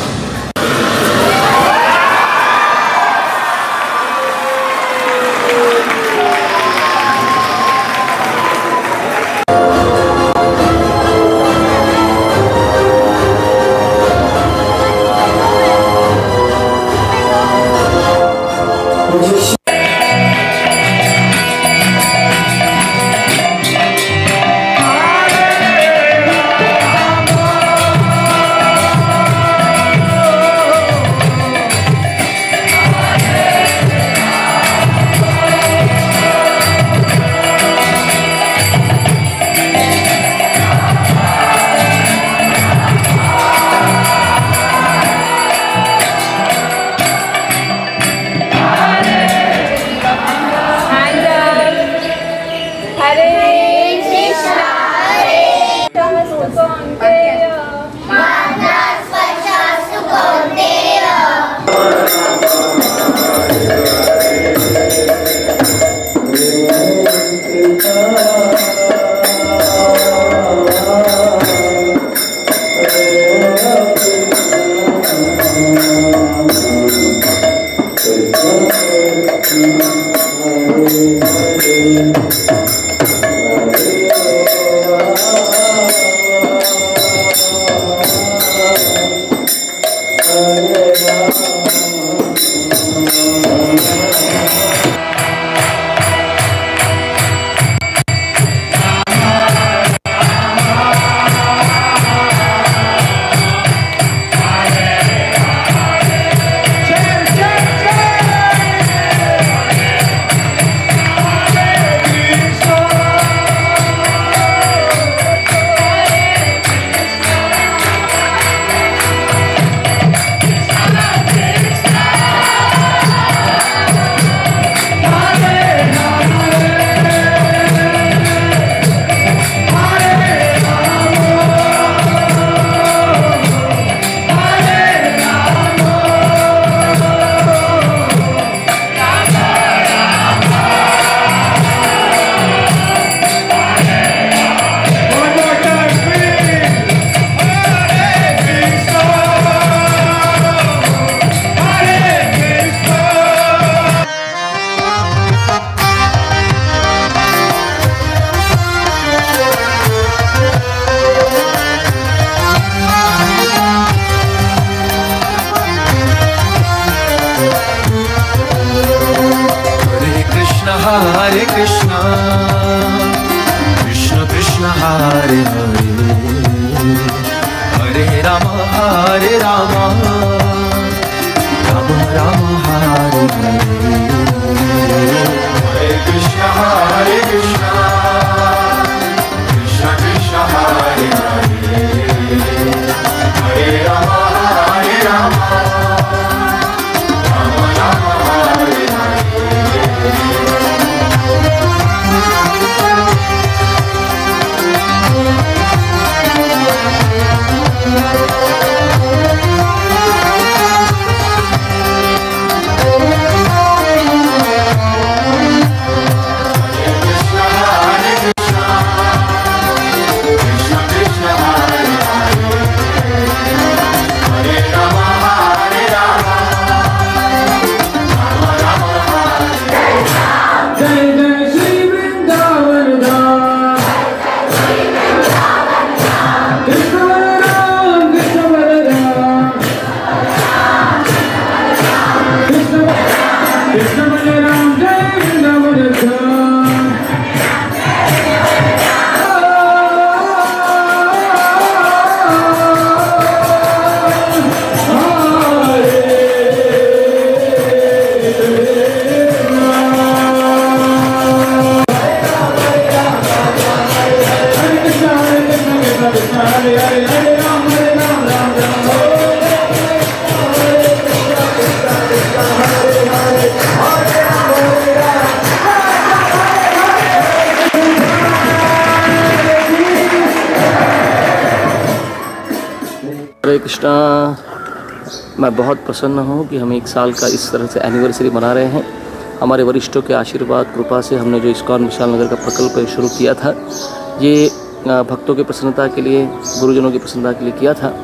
Hare Krishna, Krishna Krishna Hare Hare, Hare Rama Hare Rama, Rama Rama Hare Hare, Hare Krishna Hare Krishna, Krishna Krishna Hare Hare, Hare Rama Hare Rama, Rama Rama Hare Hare. हरे कृष्णा। मैं बहुत प्रसन्न हूँ कि हम 1 साल का इस तरह से एनिवर्सरी मना रहे हैं। हमारे वरिष्ठों के आशीर्वाद कृपा से हमने जो इस्कॉन विशाल नगर का प्रकल्प शुरू किया था, ये भक्तों की प्रसन्नता के लिए, गुरुजनों की प्रसन्नता के लिए किया था।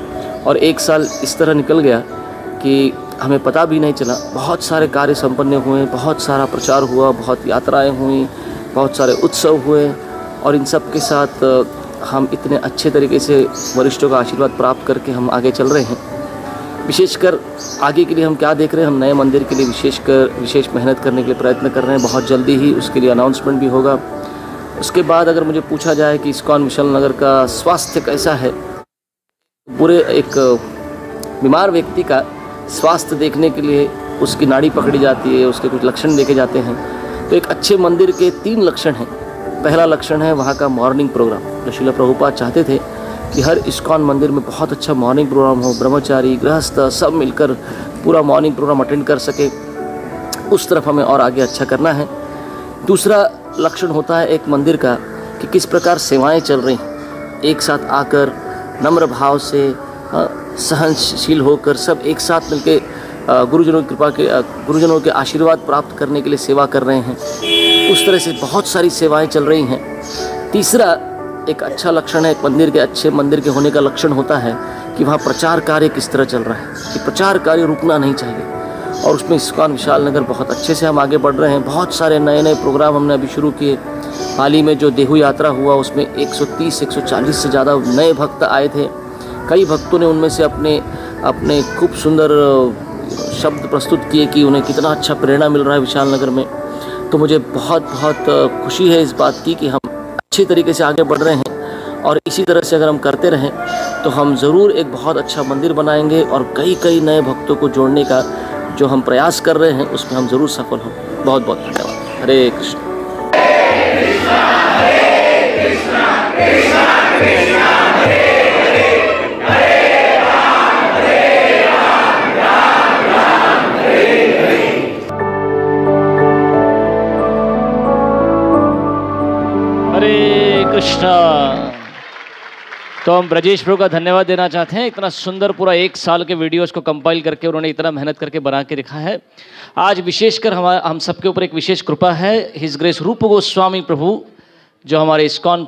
और एक साल इस तरह निकल गया कि हमें पता भी नहीं चला। बहुत सारे कार्य संपन्न हुए, बहुत सारा प्रचार हुआ, बहुत यात्राएं हुई, बहुत सारे उत्सव हुए और इन सब के साथ हम इतने अच्छे तरीके से वरिष्ठों का आशीर्वाद प्राप्त करके हम आगे चल रहे हैं। विशेषकर आगे के लिए हम क्या देख रहे हैं, हम नए मंदिर के लिए विशेष मेहनत करने के लिए प्रयत्न कर रहे हैं। बहुत जल्दी ही उसके लिए अनाउंसमेंट भी होगा। उसके बाद अगर मुझे पूछा जाए कि इस्कॉन विशाल नगर का स्वास्थ्य कैसा है, पूरे एक बीमार व्यक्ति का स्वास्थ्य देखने के लिए उसकी नाड़ी पकड़ी जाती है, उसके कुछ लक्षण देखे जाते हैं। तो एक अच्छे मंदिर के 3 लक्षण हैं। पहला लक्षण है वहाँ का मॉर्निंग प्रोग्राम। तो श्रील प्रभुपाद चाहते थे कि हर इस्कॉन मंदिर में बहुत अच्छा मॉर्निंग प्रोग्राम हो, ब्रह्मचारी गृहस्थ सब मिलकर पूरा मॉर्निंग प्रोग्राम अटेंड कर सके। उस तरफ हमें और आगे अच्छा करना है। दूसरा लक्षण होता है एक मंदिर का कि किस प्रकार सेवाएं चल रही हैं। एक साथ आकर नम्र भाव से सहनशील होकर सब एक साथ मिलके गुरुजनों की कृपा के गुरुजनों के आशीर्वाद प्राप्त करने के लिए सेवा कर रहे हैं। उस तरह से बहुत सारी सेवाएं चल रही हैं। तीसरा एक अच्छा लक्षण है, एक मंदिर के अच्छे मंदिर के होने का लक्षण होता है कि वहाँ प्रचार कार्य किस तरह चल रहा है, कि प्रचार कार्य रुकना नहीं चाहिए। और उसमें इस्कॉन विशाल नगर बहुत अच्छे से हम आगे बढ़ रहे हैं। बहुत सारे नए नए प्रोग्राम हमने अभी शुरू किए। हाल ही में जो देहू यात्रा हुआ उसमें 130-140 से ज़्यादा नए भक्त आए थे। कई भक्तों ने उनमें से अपने खूब सुंदर शब्द प्रस्तुत किए कि उन्हें कितना अच्छा प्रेरणा मिल रहा है विशाल नगर में। तो मुझे बहुत बहुत खुशी है इस बात की कि हम अच्छे तरीके से आगे बढ़ रहे हैं और इसी तरह से अगर हम करते रहें तो हम ज़रूर एक बहुत अच्छा मंदिर बनाएंगे और कई नए भक्तों को जोड़ने का जो हम प्रयास कर रहे हैं उसमें हम ज़रूर सफल हों। बहुत बहुत धन्यवाद। हरे कृष्ण। हरे कृष्णा। तो हम ब्रजेश प्रभु का धन्यवाद देना चाहते हैं। इतना सुंदर पूरा 1 साल के वीडियोस को कंपाइल करके उन्होंने इतना मेहनत करके बना के रखा है। आज विशेषकर हम सबके ऊपर एक विशेष कृपा है। हिज ग्रेस रूप गोस्वामी प्रभु जो हमारे इस्कॉन